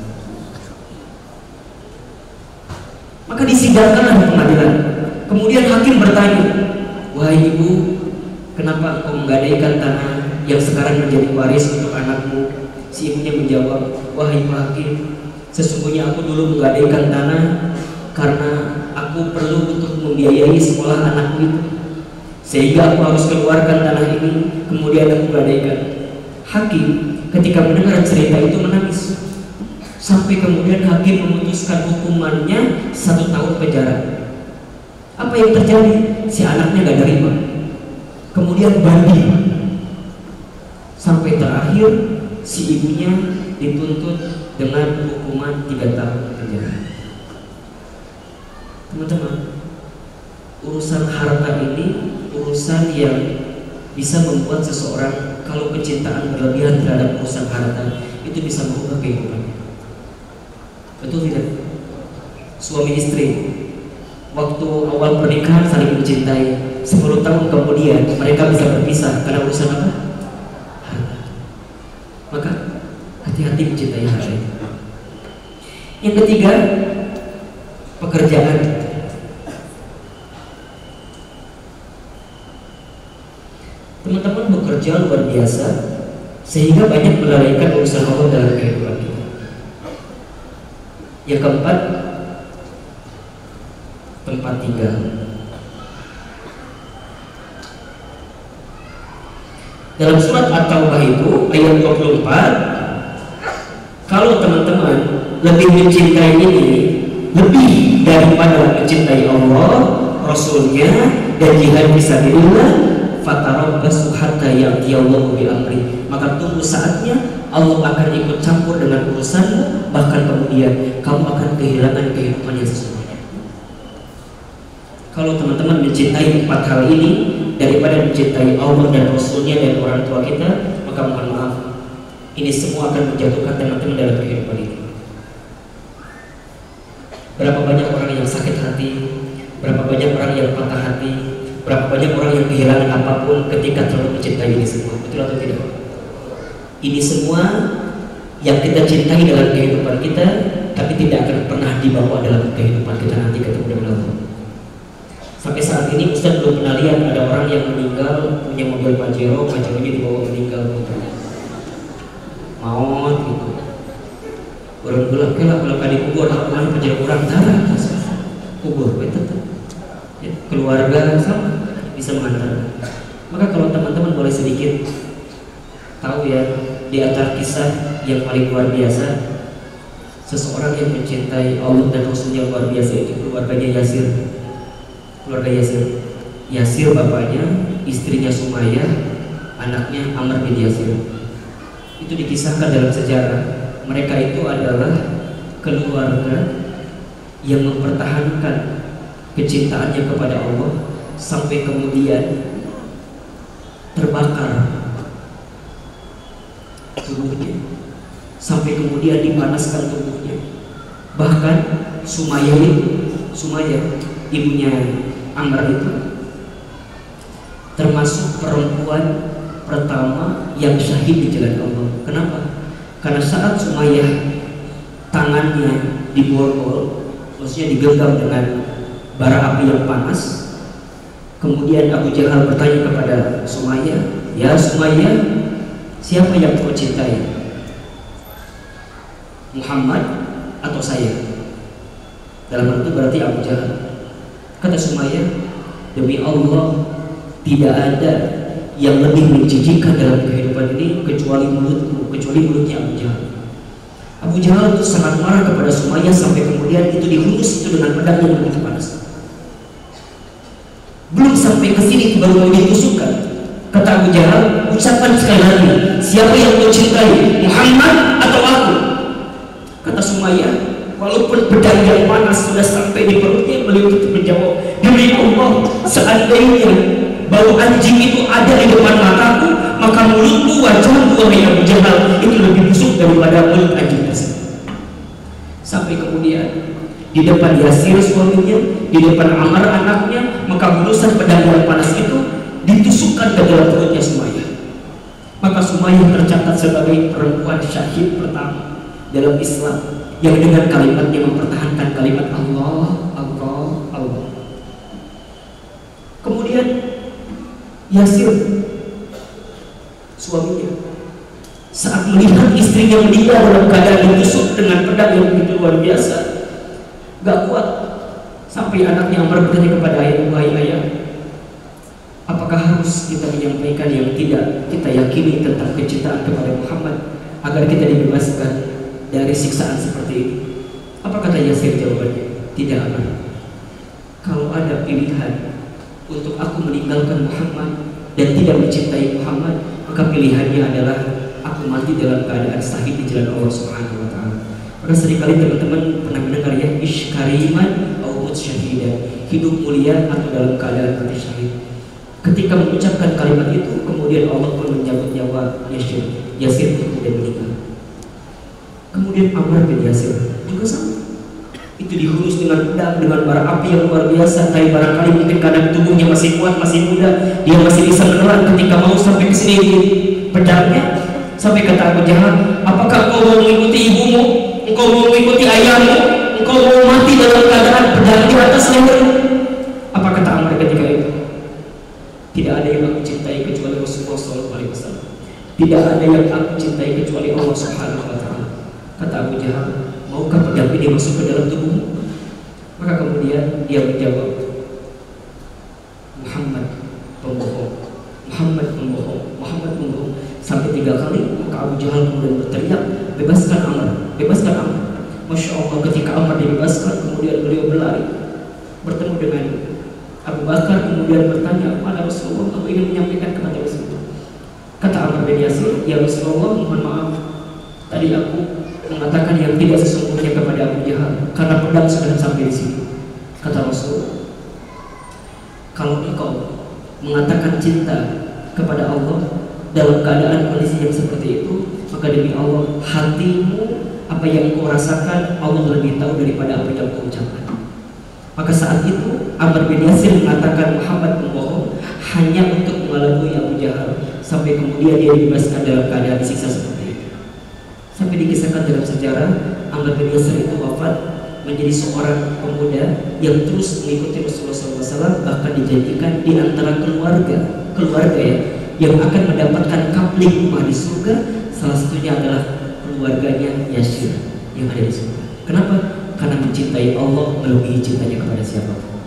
Maka disidangkanlah di pengadilan. Kemudian hakim bertanya, wahai ibu, kenapa engkau menggadaikan tanah yang sekarang menjadi waris untuk anakmu? Si ibunya menjawab, wahai Pak Hakim, sesungguhnya aku dulu menggadaikan tanah karena aku perlu untuk membiayai sekolah anakku itu, sehingga aku harus keluarkan tanah ini, kemudian aku gadaikan. Hakim ketika mendengar cerita itu menangis, sampai kemudian hakim memutuskan hukumannya satu tahun penjara. Apa yang terjadi? Si anaknya gak terima, kemudian banding, sampai terakhir si ibunya dituntut dengan hukuman tiga tahun penjara. Teman-teman, urusan harta ini urusan yang bisa membuat seseorang, kalau kecintaan berlebihan terhadap urusan harta, itu bisa mengubah kehidupannya. Betul tidak? Suami istri waktu awal pernikahan saling mencintai, sepuluh tahun kemudian mereka bisa berpisah karena urusan apa? Harta. Maka hati-hati mencintai harta. Yang ketiga, pekerjaan. Teman-teman bekerja luar biasa sehingga banyak melalaikan urusan Allah dalam kehidupan kita. Yang keempat, tempat tinggal. Dalam surat At-Taubah itu ayat dua puluh empat, kalau teman-teman lebih mencintai ini lebih daripada mencintai Allah, Rasulnya, dan jihad fisabilillah, fatarabbasu hatta ya'tiyallahu bi amri, maka tunggu saatnya Allah akan ikut campur dengan urusanmu, bahkan kemudian kamu akan kehilangan kehidupan yang sesungguhnya. Kalau teman-teman mencintai empat hal ini daripada mencintai Allah dan Rasulnya dan orang tua kita, maka mohon maaf, ini semua akan menjatuhkan teman-teman dalam kehidupan ini. Berapa banyak orang yang sakit hati, berapa banyak orang yang patah hati, berapa banyak orang yang kehilangan apapun ketika terlalu mencintai ini semua. Betul atau tidak? Ini semua yang kita cintai dalam kehidupan kita, tapi tidak akan pernah dibawa dalam kehidupan kita nanti ketemu dengan Allah. Sampai saat ini Ustaz belum pernah lihat ada orang yang meninggal punya mobil Pajero, Pajeronya dibawa meninggal. Maut gitu. Orang bilang, kalau kalau kali kubur, aku malah Pajero kurang darah, kubur, betul. Ya, keluarga sama bisa mengantar. Maka kalau teman-teman boleh sedikit tahu ya, di antara kisah yang paling luar biasa, seseorang yang mencintai Allah dan Rasulnya luar biasa itu keluarganya Yasir. Keluarga Yasir, Yasir bapaknya, istrinya Sumayyah, anaknya Amr bin Yasir. Itu dikisahkan dalam sejarah. Mereka itu adalah keluarga yang mempertahankan kecintaannya kepada Allah sampai kemudian terbakar tubuhnya, sampai kemudian dipanaskan tubuhnya. Bahkan Sumayyah itu, Sumayyah ibunya Amr itu termasuk perempuan pertama yang syahid di jalan Allah. Kenapa? Karena saat Sumayyah tangannya diborgol, maksudnya digenggam dengan bara api yang panas, kemudian Abu Jahal bertanya kepada Sumayyah, "Ya Sumayyah, siapa yang kau cintai? Muhammad atau saya?" Dalam hal itu berarti Abu Jahal. Kata Sumayyah, "Demi Allah, tidak ada yang lebih menjijikan dalam kehidupan ini kecuali mulutmu, kecuali mulutnya Abu Jahal." Abu Jahal itu sangat marah kepada Sumayyah sampai kemudian itu dihunus itu dengan pedang yang begitu panas. Belum sampai ke sini baru mau ditusukkan. Kata Abu Jahal, "Ucapkan sekali lagi, siapa yang kau cintai, Muhammad atau aku?" Kata Sumayyah, walaupun pedang yang panas sudah sampai di perutnya, beliau itu menjawab, "Demi Allah, seandainya bau anjing itu ada di depan mataku, maka mulutmu, wajahmu, wahai Abu Jahal, itu lebih busuk daripada mulut anjing tersebut." Sampai kemudian di depan Yasir suaminya, di depan Ammar anaknya, maka hulusan pedang yang panas itu ditusukkan ke dalam perutnya Sumayyah. Maka Sumayyah tercatat sebagai perempuan syahid pertama dalam Islam yang dengan kalimatnya mempertahankan kalimat Allah, Allah, Allah. Kemudian Yasir suaminya saat melihat istrinya meninggal dalam keadaan ditusuk dengan pedang yang begitu luar biasa, gak kuat, sampai anaknya Ammar bertanya kepada ayah, "Wahai ayah, apakah harus kita menyampaikan yang tidak kita yakini tentang kecintaan kepada Muhammad agar kita dibebaskan dari siksaan seperti ini?" Apa kata Yasir jawabannya? "Tidak, Ammar. Kalau ada pilihan untuk aku meninggalkan Muhammad dan tidak mencintai Muhammad, maka pilihannya adalah aku mati dalam keadaan syahid di jalan Allah Subhanahu wa taala." Maka seringkali teman-teman pernah mendengar ya, "Ish kariman au mut syahidan," hidup mulia atau dalam keadaan mati syahid. Ketika mengucapkan kalimat itu, kemudian Allah pun mencabut nyawa Yasir. Yasir kemudian meninggal. Kemudian Ammar bin Yasir juga sama. Itu dihunus dengan pedang, dengan bara api yang luar biasa. Tapi barangkali mungkin karena tubuhnya masih kuat, masih muda, dia masih bisa menelan ketika mau sampai ke sini pedangnya. Sampai kata Abu Jahal, "Apakah kau mau mengikuti ibumu? Engkau mau mengikuti ayahmu? Engkau mau mati dalam keadaan pedang di atas lehermu?" Apa kata Ammar ketika itu? "Tidak ada yang aku cintai kecuali Rasulullah shallallahu alaihi wasallam. Tidak ada yang aku cintai kecuali Allah Subhanahu wa taala." Kata Abu Jahal, "Maukah pedang ini masuk ke dalam tubuhmu?" Maka kemudian dia menjawab, "Muhammad pembohong, Muhammad pembohong, Muhammad pembohong." Sampai tiga kali. Maka Abu Jahal kemudian berteriak, "Bebaskan Ammar, bebaskan Ammar." Masya Allah, ketika Ammar dibebaskan, kemudian beliau berlari bertemu dengan Abu Bakar, kemudian bertanya, "Mana Rasulullah? Aku ingin menyampaikan kepada Rasulullah." Kata Ammar bin Yasir, "Ya Rasulullah, mohon maaf, tadi aku mengatakan yang tidak sesungguhnya kepada Abu Jahal karena pedang sudah sampai di sini." Kata Rasul, "Kalau engkau mengatakan cinta kepada Allah dalam keadaan kondisi yang seperti itu, maka demi Allah, hatimu, apa yang kau rasakan, Allah lebih tahu daripada apa yang kau ucapkan." Maka saat itu Ammar bin Yasir mengatakan Muhammad pembohong hanya untuk mengelabui Abu Jahal, sampai kemudian dia dibebaskan dalam keadaan disiksa seperti itu. Sampai dikisahkan dalam sejarah, Ammar bin Yasir itu wafat menjadi seorang pemuda yang terus mengikuti Rasulullah shallallahu alaihi wasallam, bahkan dijanjikan di antara keluarga keluarga ya yang akan mendapatkan kapling rumah di surga, salah satunya adalah keluarganya Yasir yang ada di surga. Kenapa? Karena mencintai Allah melebihi cintanya kepada siapapun.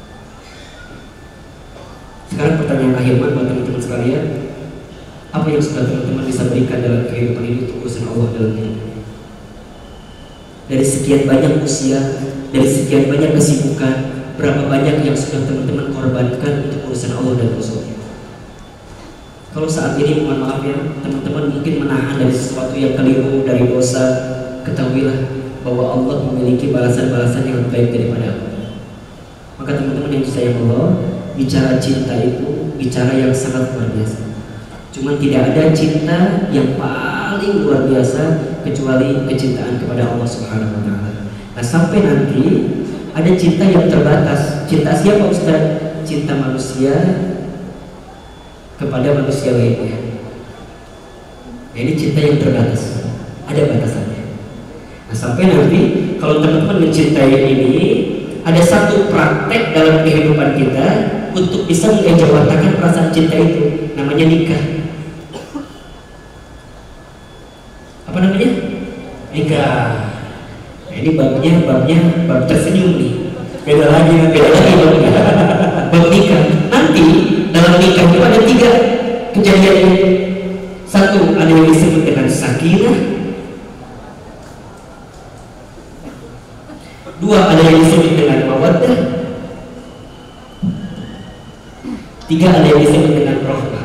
Sekarang pertanyaan akhir buat teman-teman sekalian, apa yang sudah teman-teman bisa berikan dalam kehidupan ini untuk urusan Allah dalam hidup ini? Dari sekian banyak usia, dari sekian banyak kesibukan, berapa banyak yang sudah teman-teman korbankan untuk urusan Allah dan Rasul-Nya? Kalau saat ini, mohon maaf ya, teman-teman mungkin menahan dari sesuatu yang keliru, dari dosa, ketahuilah bahwa Allah memiliki balasan-balasan yang lebih baik daripada aku. Maka teman-teman yang disayang Allah, bicara cinta itu bicara yang sangat luar biasa. Cuma tidak ada cinta yang paling luar biasa kecuali kecintaan kepada Allah Subhanahu wa taala. Nah, sampai nanti ada cinta yang terbatas. Cinta siapa Ustaz? Cinta manusia kepada manusia lainnya. Nah, ini cinta yang terbatas, ada batasannya. Nah, sampai nanti kalau teman-teman mencintai ini, ada satu praktek dalam kehidupan kita untuk bisa mengejawatakan perasaan cinta itu, namanya nikah. Apa namanya? Nikah. Nah, ini babnya, babnya, bab tersenyum nih. Beda lagi, beda lagi babnya. Bab nikah. Nanti dalam nikah itu ada tiga kejadian. Satu, ada yang disebut dengan sakinah. Dua, ada yang disebut dengan mawaddah. Tiga, ada yang disebut dengan rahmah.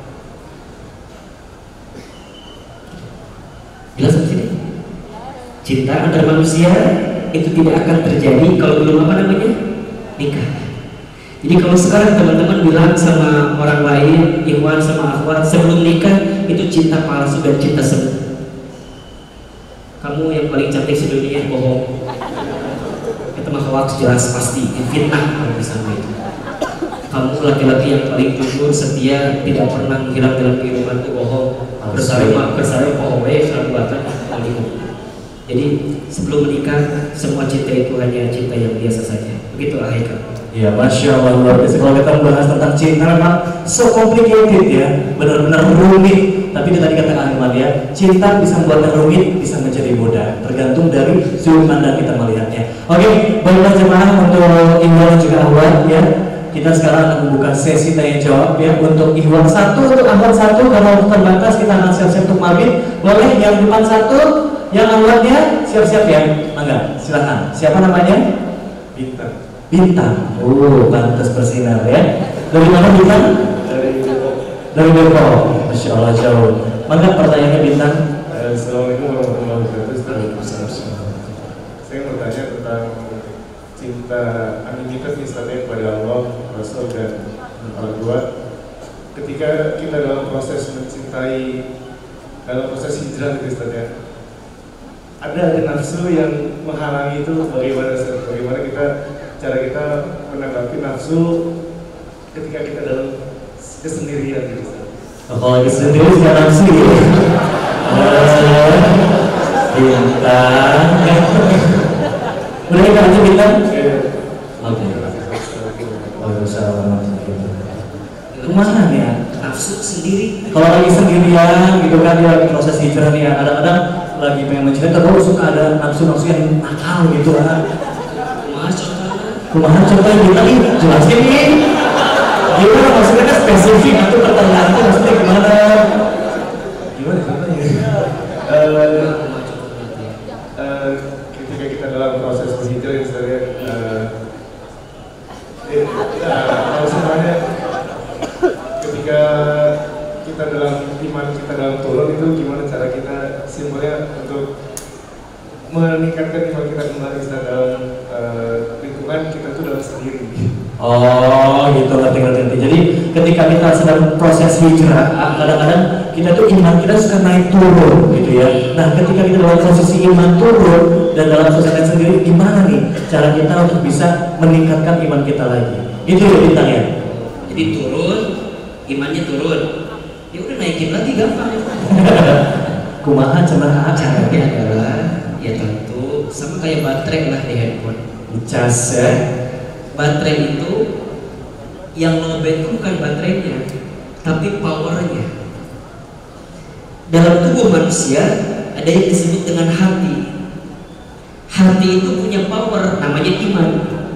Jelas di sini? Cinta antar manusia itu tidak akan terjadi kalau belum apa namanya? Nikah. Jadi kalau sekarang teman-teman bilang sama orang lain, ikhwan sama akhwat, sebelum nikah itu cinta palsu dan cinta semu. Kamu yang paling cantik sedunia, bohong. Itu mah hoax jelas pasti, fitnah kalau misalnya itu. Kamu laki-laki yang paling jujur, setia, tidak pernah menghilang dalam kehidupan itu, bohong. Bersari mah bersari bohong, eh buatan paling. Jadi sebelum menikah semua cinta itu hanya cinta yang biasa saja. Begitu Haikal. Ya, Masya Allah, luar biasa. Kalau kita membahas tentang cinta memang so complicated ya, benar-benar rumit. Tapi kita dikatakan Ahmad ya, cinta bisa membuat yang rumit, bisa menjadi mudah, tergantung dari sudut pandang kita melihatnya. Oke, baiklah jemaah, untuk Ikhwan dan juga Ahwat ya, kita sekarang akan membuka sesi tanya jawab ya, untuk Ikhwan satu, untuk Ahwat satu, karena waktu terbatas kita akan siap-siap untuk maghrib. Boleh yang depan satu, yang Ahwatnya siap-siap ya, mangga, silakan. Siapa namanya? Bintang. Bintang. Oh, pantas bersinar ya. Dari mana Bintang? Dari Depok. Dari Depok. Masya Allah jauh. Maka pertanyaannya Bintang. Assalamualaikum warahmatullahi wabarakatuh. Saya mau tanya tentang cinta animitas misalnya kepada Allah, Rasul dan orang tua. Ketika kita dalam proses mencintai, dalam proses hijrah misalnya, ada ada nafsu yang menghalangi itu, bagaimana bagaimana kita cara kita menanggapi nafsu ketika kita dalam kesendirian gitu. Oh, kalau lagi sendiri sudah nafsu ya. Bintang. Udah kita lanjut Bintang? Oke. Waalaikumsalam. Kemana nih ya? Nafsu sendiri. Kalau lagi sendirian gitu kan, dia lagi proses hijrah nih ya. Kadang-kadang lagi pengen mencintai, terus suka ada nafsu-nafsu yang nakal gitu kan. Kumaha contohnya kita nih, jelasin nih. Gimana maksudnya kan spesifik, itu pertanyaannya maksudnya gimana? Gimana contohnya? Uh, uh, ketika kita dalam proses berhijrah misalnya, uh, eh, uh, maksudnya ketika kita dalam iman kita dalam turun itu gimana cara kita simpelnya untuk meningkatkan iman kita kembali dalam uh, lingkungan kita tuh dalam sendiri. Oh gitu, ngerti ngerti. Jadi ketika kita sedang proses hijrah, kadang-kadang kita tuh iman kita suka naik turun gitu ya. Nah ketika kita dalam posisi iman turun dan dalam proses sendiri, gimana nih cara kita untuk bisa meningkatkan iman kita lagi? Itu ya Bintang ya. Jadi turun, imannya turun. Ya udah naikin lagi gampang. Kumaha cenah Caranya adalah ya tentu sama kayak baterai lah di handphone. Cas ya. Baterai itu yang lowbat itu bukan baterainya, tapi powernya. Dalam tubuh manusia ada yang disebut dengan hati. Hati itu punya power, namanya iman.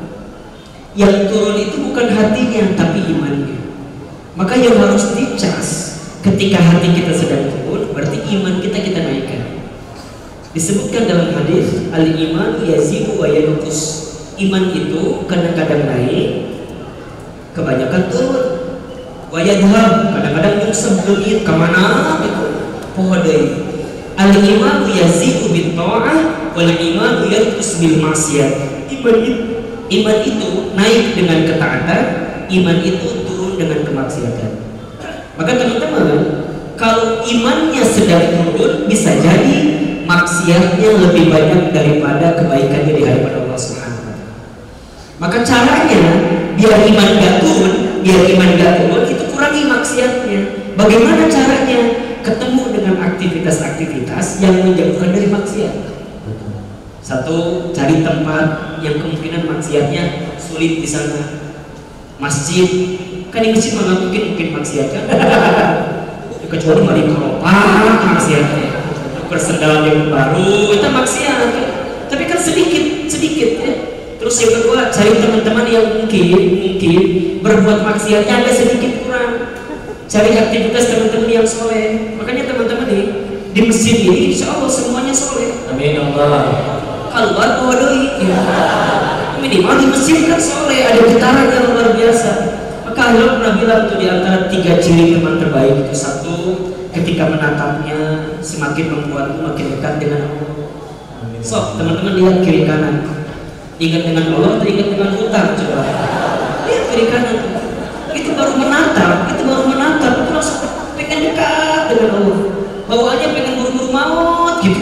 Yang turun itu bukan hatinya, tapi imannya. Maka yang harus dicas ketika hati kita sedang turun, berarti iman kita kita naikkan. Disebutkan dalam hadis, al-iman yazidu wa yanqus. Iman itu kadang-kadang naik, kebanyakan turun. Wa yadhhab, kadang-kadang nyungsep duit kemana gitu. Pohodai. Al-iman yazidu bit ta'ah wal iman yanqus bil maksiat. Iman itu, iman itu naik dengan ketaatan, iman itu turun dengan kemaksiatan. Maka teman-teman, kalau imannya sedang turun, bisa jadi maksiatnya lebih banyak daripada kebaikannya di hadapan Allah Subhanahu wa taala. Maka caranya biar iman gak turun, biar iman gak turun itu kurang kurangi maksiatnya. Bagaimana caranya? Ketemu dengan aktivitas-aktivitas yang menjauhkan dari maksiat. Satu, cari tempat yang kemungkinan maksiatnya sulit di sana. Masjid, kan di masjid mana mungkin mungkin maksiat kan? Kecuali mari kelopak maksiatnya, persendal yang baru itu maksiat. Tapi kan sedikit sedikit ya. Terus yang kedua, cari teman-teman yang mungkin mungkin berbuat maksiatnya agak sedikit kurang. Cari aktivitas teman-teman yang soleh. Makanya teman-teman nih di masjid ini insya Allah semuanya soleh. Amin Allah. Keluar bawa doi ya. Minimal di masjid kan soleh, ada getaran yang luar biasa. Maka Allah pernah bilang tuh di antara tiga ciri teman terbaik itu, satu, ketika menatapnya semakin membuatmu makin dekat dengan Allah. So teman-teman lihat kiri kanan, ingat dengan Allah atau ingat dengan hutang? Coba lihat kiri kanan, itu baru menatap, itu baru menatap, itu langsung pengen dekat dengan Allah. Bawaannya pengen buru-buru maut gitu.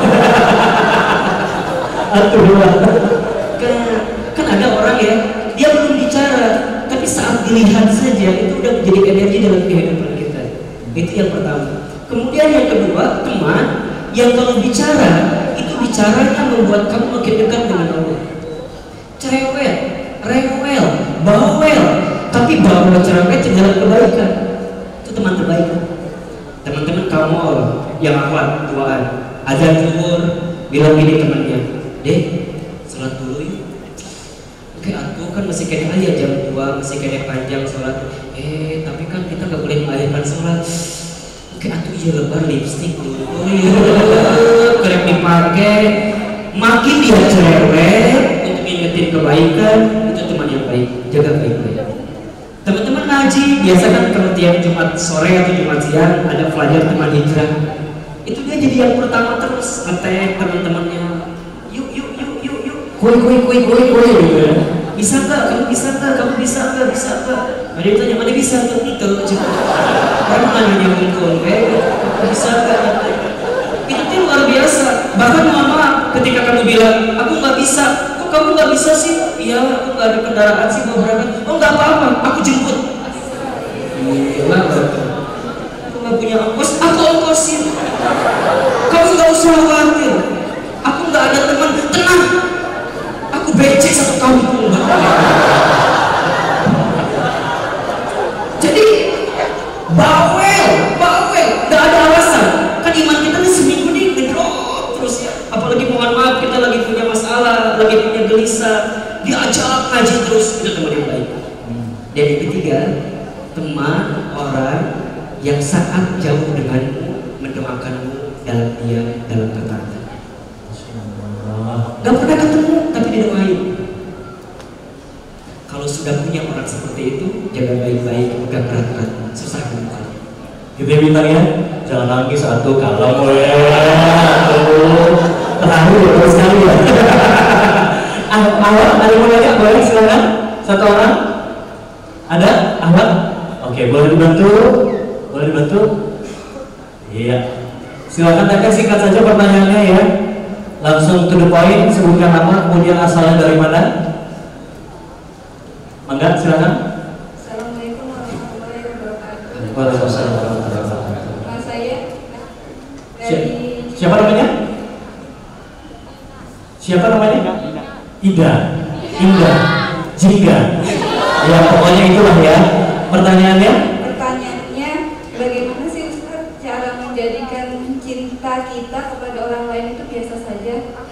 kan, kan ada orang ya, dia belum bicara, tapi saat dilihat saja itu udah menjadi energi dalam kehidupan kita. Itu yang pertama. Kemudian yang kedua, teman yang kalau bicara itu bicaranya membuat kamu makin dekat dengan Allah. Cerewet, rewel, bawel, tapi bawa cerewet ke dalam kebaikan. Itu teman terbaik. Teman-teman kamu yang akhwat duaan, azan zuhur, bilang gini temannya, deh, sholat dulu yuk. Oke, aku kan masih kena aja jam dua, masih kena panjang sholat. Eh, tapi kan kita gak boleh mengakhirkan sholat. Oke, aku iya lebar lipstick dulu. Oh iya, kerap dipakai. Makin dia cerewet untuk ingetin kebaikan, itu teman yang baik. Jaga baik-baik. Teman-teman ngaji, biasa kan kalau tiap Jumat sore atau Jumat siang ada pelajar teman hijrah. Itu dia jadi yang pertama terus ngetek teman-temannya. Yuk, yuk, yuk, yuk, yuk. Koi, koi, koi, koi, koi gitu ya. Bisa nggak? Kamu bisa nggak? Kamu bisa nggak? Bisa nggak? Ada yang tanya mana bisa tuh itu. Orang nanya mungkin, eh, bisa nggak? Itu tuh luar biasa. Bahkan mohon maaf, ketika kamu bilang, aku nggak bisa. Kok kamu nggak bisa sih? Iya, aku nggak ada kendaraan sih mau berangkat. Oh nggak apa-apa, aku jemput. Gila, aku nggak punya ongkos, aku ongkosin. Kamu nggak usah khawatir. Aku nggak ada teman, tenang. Aku becek satu kampung. Jadi bawel, bawel, nggak ada alasan. Kan iman kita nih seminggu nih ngedrop terus ya. Apalagi mohon maaf kita lagi punya masalah, lagi punya gelisah, diajak ngaji terus, itu teman yang baik. Dan yang ketiga, teman orang yang saat jauh denganmu mendoakanmu dalam diam, dalam kata. Gak pernah ketemu tapi didoain. Kalau sudah punya orang seperti itu, jaga baik-baik, pegang erat-erat, susah bukan. Gitu ya bintangnya, jangan nangis satu kalau ya, terlalu ya terus sekali ya. Awal, ada yang mau nanya, boleh silakan satu orang. Ada, Ahmad? Oke, boleh dibantu, boleh dibantu. Iya, silakan tanya singkat saja pertanyaannya ya. Langsung to the point, sebutkan nama, kemudian asalnya dari mana. Mangga, silakan. Assalamualaikum warahmatullahi wabarakatuh. Waalaikumsalam warahmatullahi wabarakatuh. Nama saya dari Siapa namanya? Siapa namanya? Ida. Indah. Jingga. Ya pokoknya itulah ya. Pertanyaannya? Pertanyaannya, bagaimana sih Ustaz cara menjadikan cinta kita kepada orang lain itu biasa saja?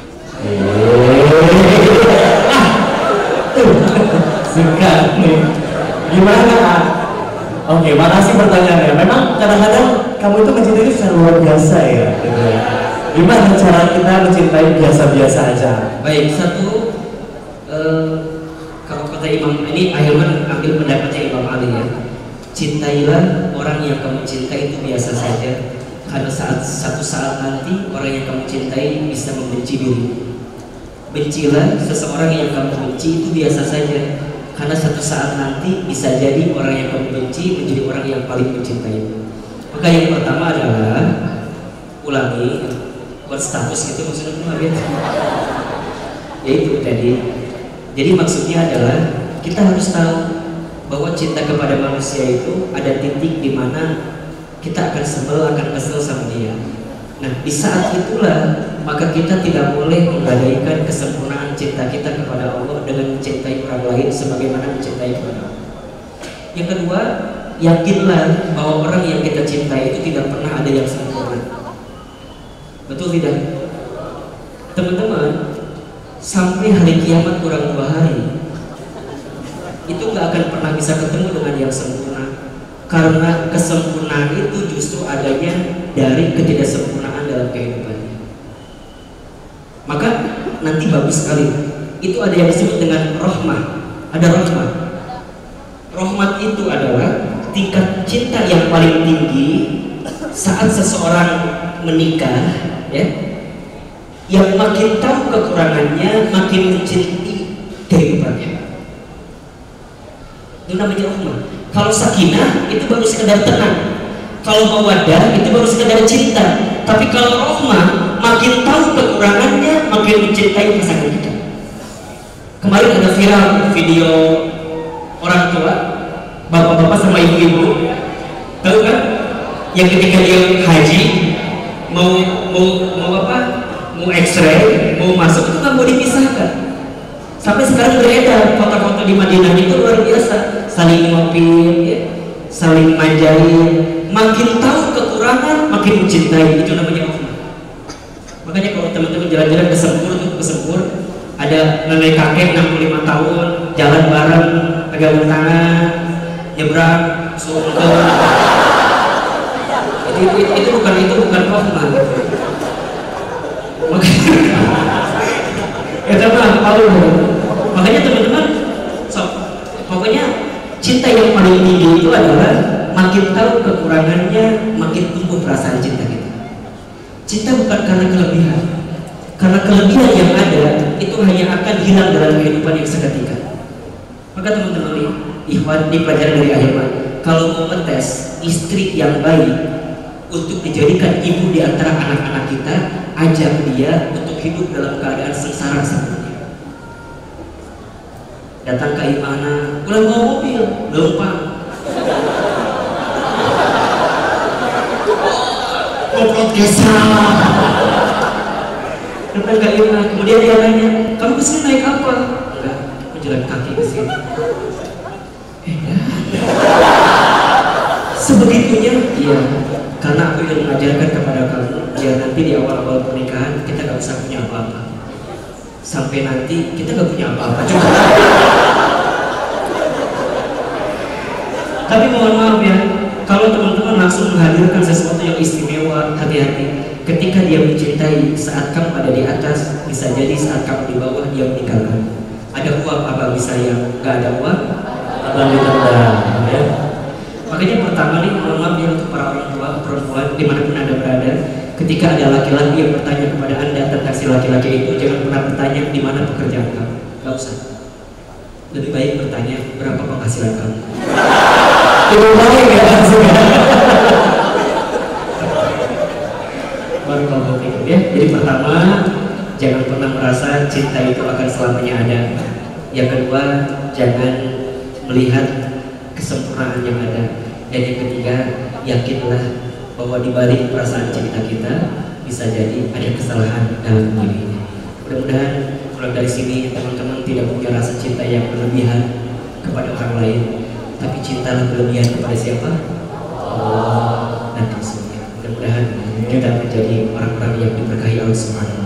Suka nih. Gimana? Oke, makasih pertanyaannya. Memang kadang-kadang kamu itu mencintai secara luar biasa ya. Gimana cara kita mencintai biasa-biasa aja? Baik, satu eh, kalau kata Imam ini Ahilman ambil pendapatnya Imam Ali ya. Cintailah orang yang kamu cintai itu biasa saja, karena saat satu saat nanti orang yang kamu cintai bisa membenci diri. Bencilah seseorang yang kamu benci itu biasa saja, karena satu saat nanti bisa jadi orang yang kamu benci menjadi orang yang paling mencintai. Maka yang pertama adalah ulangi buat status itu maksudnya apa ya? Yaitu tadi. Jadi maksudnya adalah kita harus tahu bahwa cinta kepada manusia itu ada titik di mana kita akan sebel, akan kesel sama dia. Nah, di saat itulah maka kita tidak boleh menggadaikan kesempurnaan cinta kita kepada Allah dengan mencintai orang lain sebagaimana mencintai kepada Allah. Yang kedua, yakinlah bahwa orang yang kita cintai itu tidak pernah ada yang sempurna. Betul tidak? Teman-teman, sampai hari kiamat kurang dua hari itu nggak akan pernah bisa ketemu dengan yang sempurna, karena kesempurnaan itu justru adanya dari ketidaksempurnaan dalam kehidupannya. Maka nanti bagus sekali itu ada yang disebut dengan rahmah. Ada rahmah. Rahmat itu adalah tingkat cinta yang paling tinggi saat seseorang menikah, ya, yang makin tahu kekurangannya makin mencintai kehidupannya. Itu namanya rahmah. Kalau sakinah itu baru sekedar tenang. Kalau mawaddah itu baru sekedar cinta. Tapi kalau rahmah, makin tahu kekurangannya makin mencintai pasangan kita. Kemarin ada viral video orang tua, bapak-bapak sama ibu-ibu, tahu kan? Yang ketika dia haji mau mau mau apa? Mau X-ray, mau masuk itu kan mau dipisahkan. Sampai sekarang beredar foto-foto di Madinah itu luar biasa, saling ngopi, ya, saling manjain. Makin tahu kekurangan, makin mencintai. Itu namanya rahmah. Makanya kalau teman-teman jalan-jalan ke Sempur tuh ke Sempur, ada nenek kakek enam puluh lima tahun jalan bareng, pegangan tangan, nyebrang, sungkem. Itu, itu, itu bukan itu bukan rahmah. Makanya, ya teman-teman, makanya teman-teman, so, pokoknya cinta yang paling tinggi itu adalah makin tahu kekurangannya, makin tumbuh perasaan cinta kita. Cinta bukan karena kelebihan, karena kelebihan yang ada itu hanya akan hilang dalam kehidupan yang seketika. Maka teman-teman, ikhwan, ini pelajaran dari Ahilman. Kalau mau ngetes istri yang baik untuk dijadikan ibu di antara anak-anak kita, ajak dia untuk hidup dalam keadaan sengsara seperti dia. Datang ke mana, pulang bawa mobil, lempang. Koplot kesal. Datang ke Ima, kemudian dia nanya, kamu kesini naik apa? Enggak, aku jalan kaki kesini. Eh, ya. Sebegitunya, iya. Karena aku ingin mengajarkan kepada kamu, ya nanti di awal-awal pernikahan kita gak usah punya apa-apa. Sampai nanti kita gak punya apa-apa juga. Tapi mohon maaf ya, kalau teman-teman langsung menghadirkan sesuatu yang istimewa, hati-hati. Ketika dia mencintai, saat kamu ada di atas, bisa jadi saat kamu di bawah dia meninggalkan. Ada uang, abang bisa yang gak ada uang, abang ditendang, ya. Makanya pertama nih, mohon maaf ya untuk para orang tua, perempuan, dimanapun anda berada, ketika ada laki-laki yang bertanya kepada anda tentang si laki-laki itu, jangan pernah bertanya di mana pekerjaan kamu, gak usah. Lebih baik bertanya berapa penghasilan kamu. Lebih baik ya maksudnya. Baru kamu pikir ya. Jadi pertama, jangan pernah merasa cinta itu akan selamanya ada. Yang kedua, jangan melihat kesempurnaan yang ada. Dan yang ketiga, yakinlah bahwa di balik perasaan cinta kita bisa jadi ada kesalahan dalam diri ini. Mudah-mudahan pulang dari sini teman-teman tidak punya rasa cinta yang berlebihan kepada orang lain, tapi cintalah berlebihan kepada siapa? Allah dan Rasulnya. Mudah-mudahan kita menjadi orang-orang yang diberkahi Allah Subhanahu wa taala.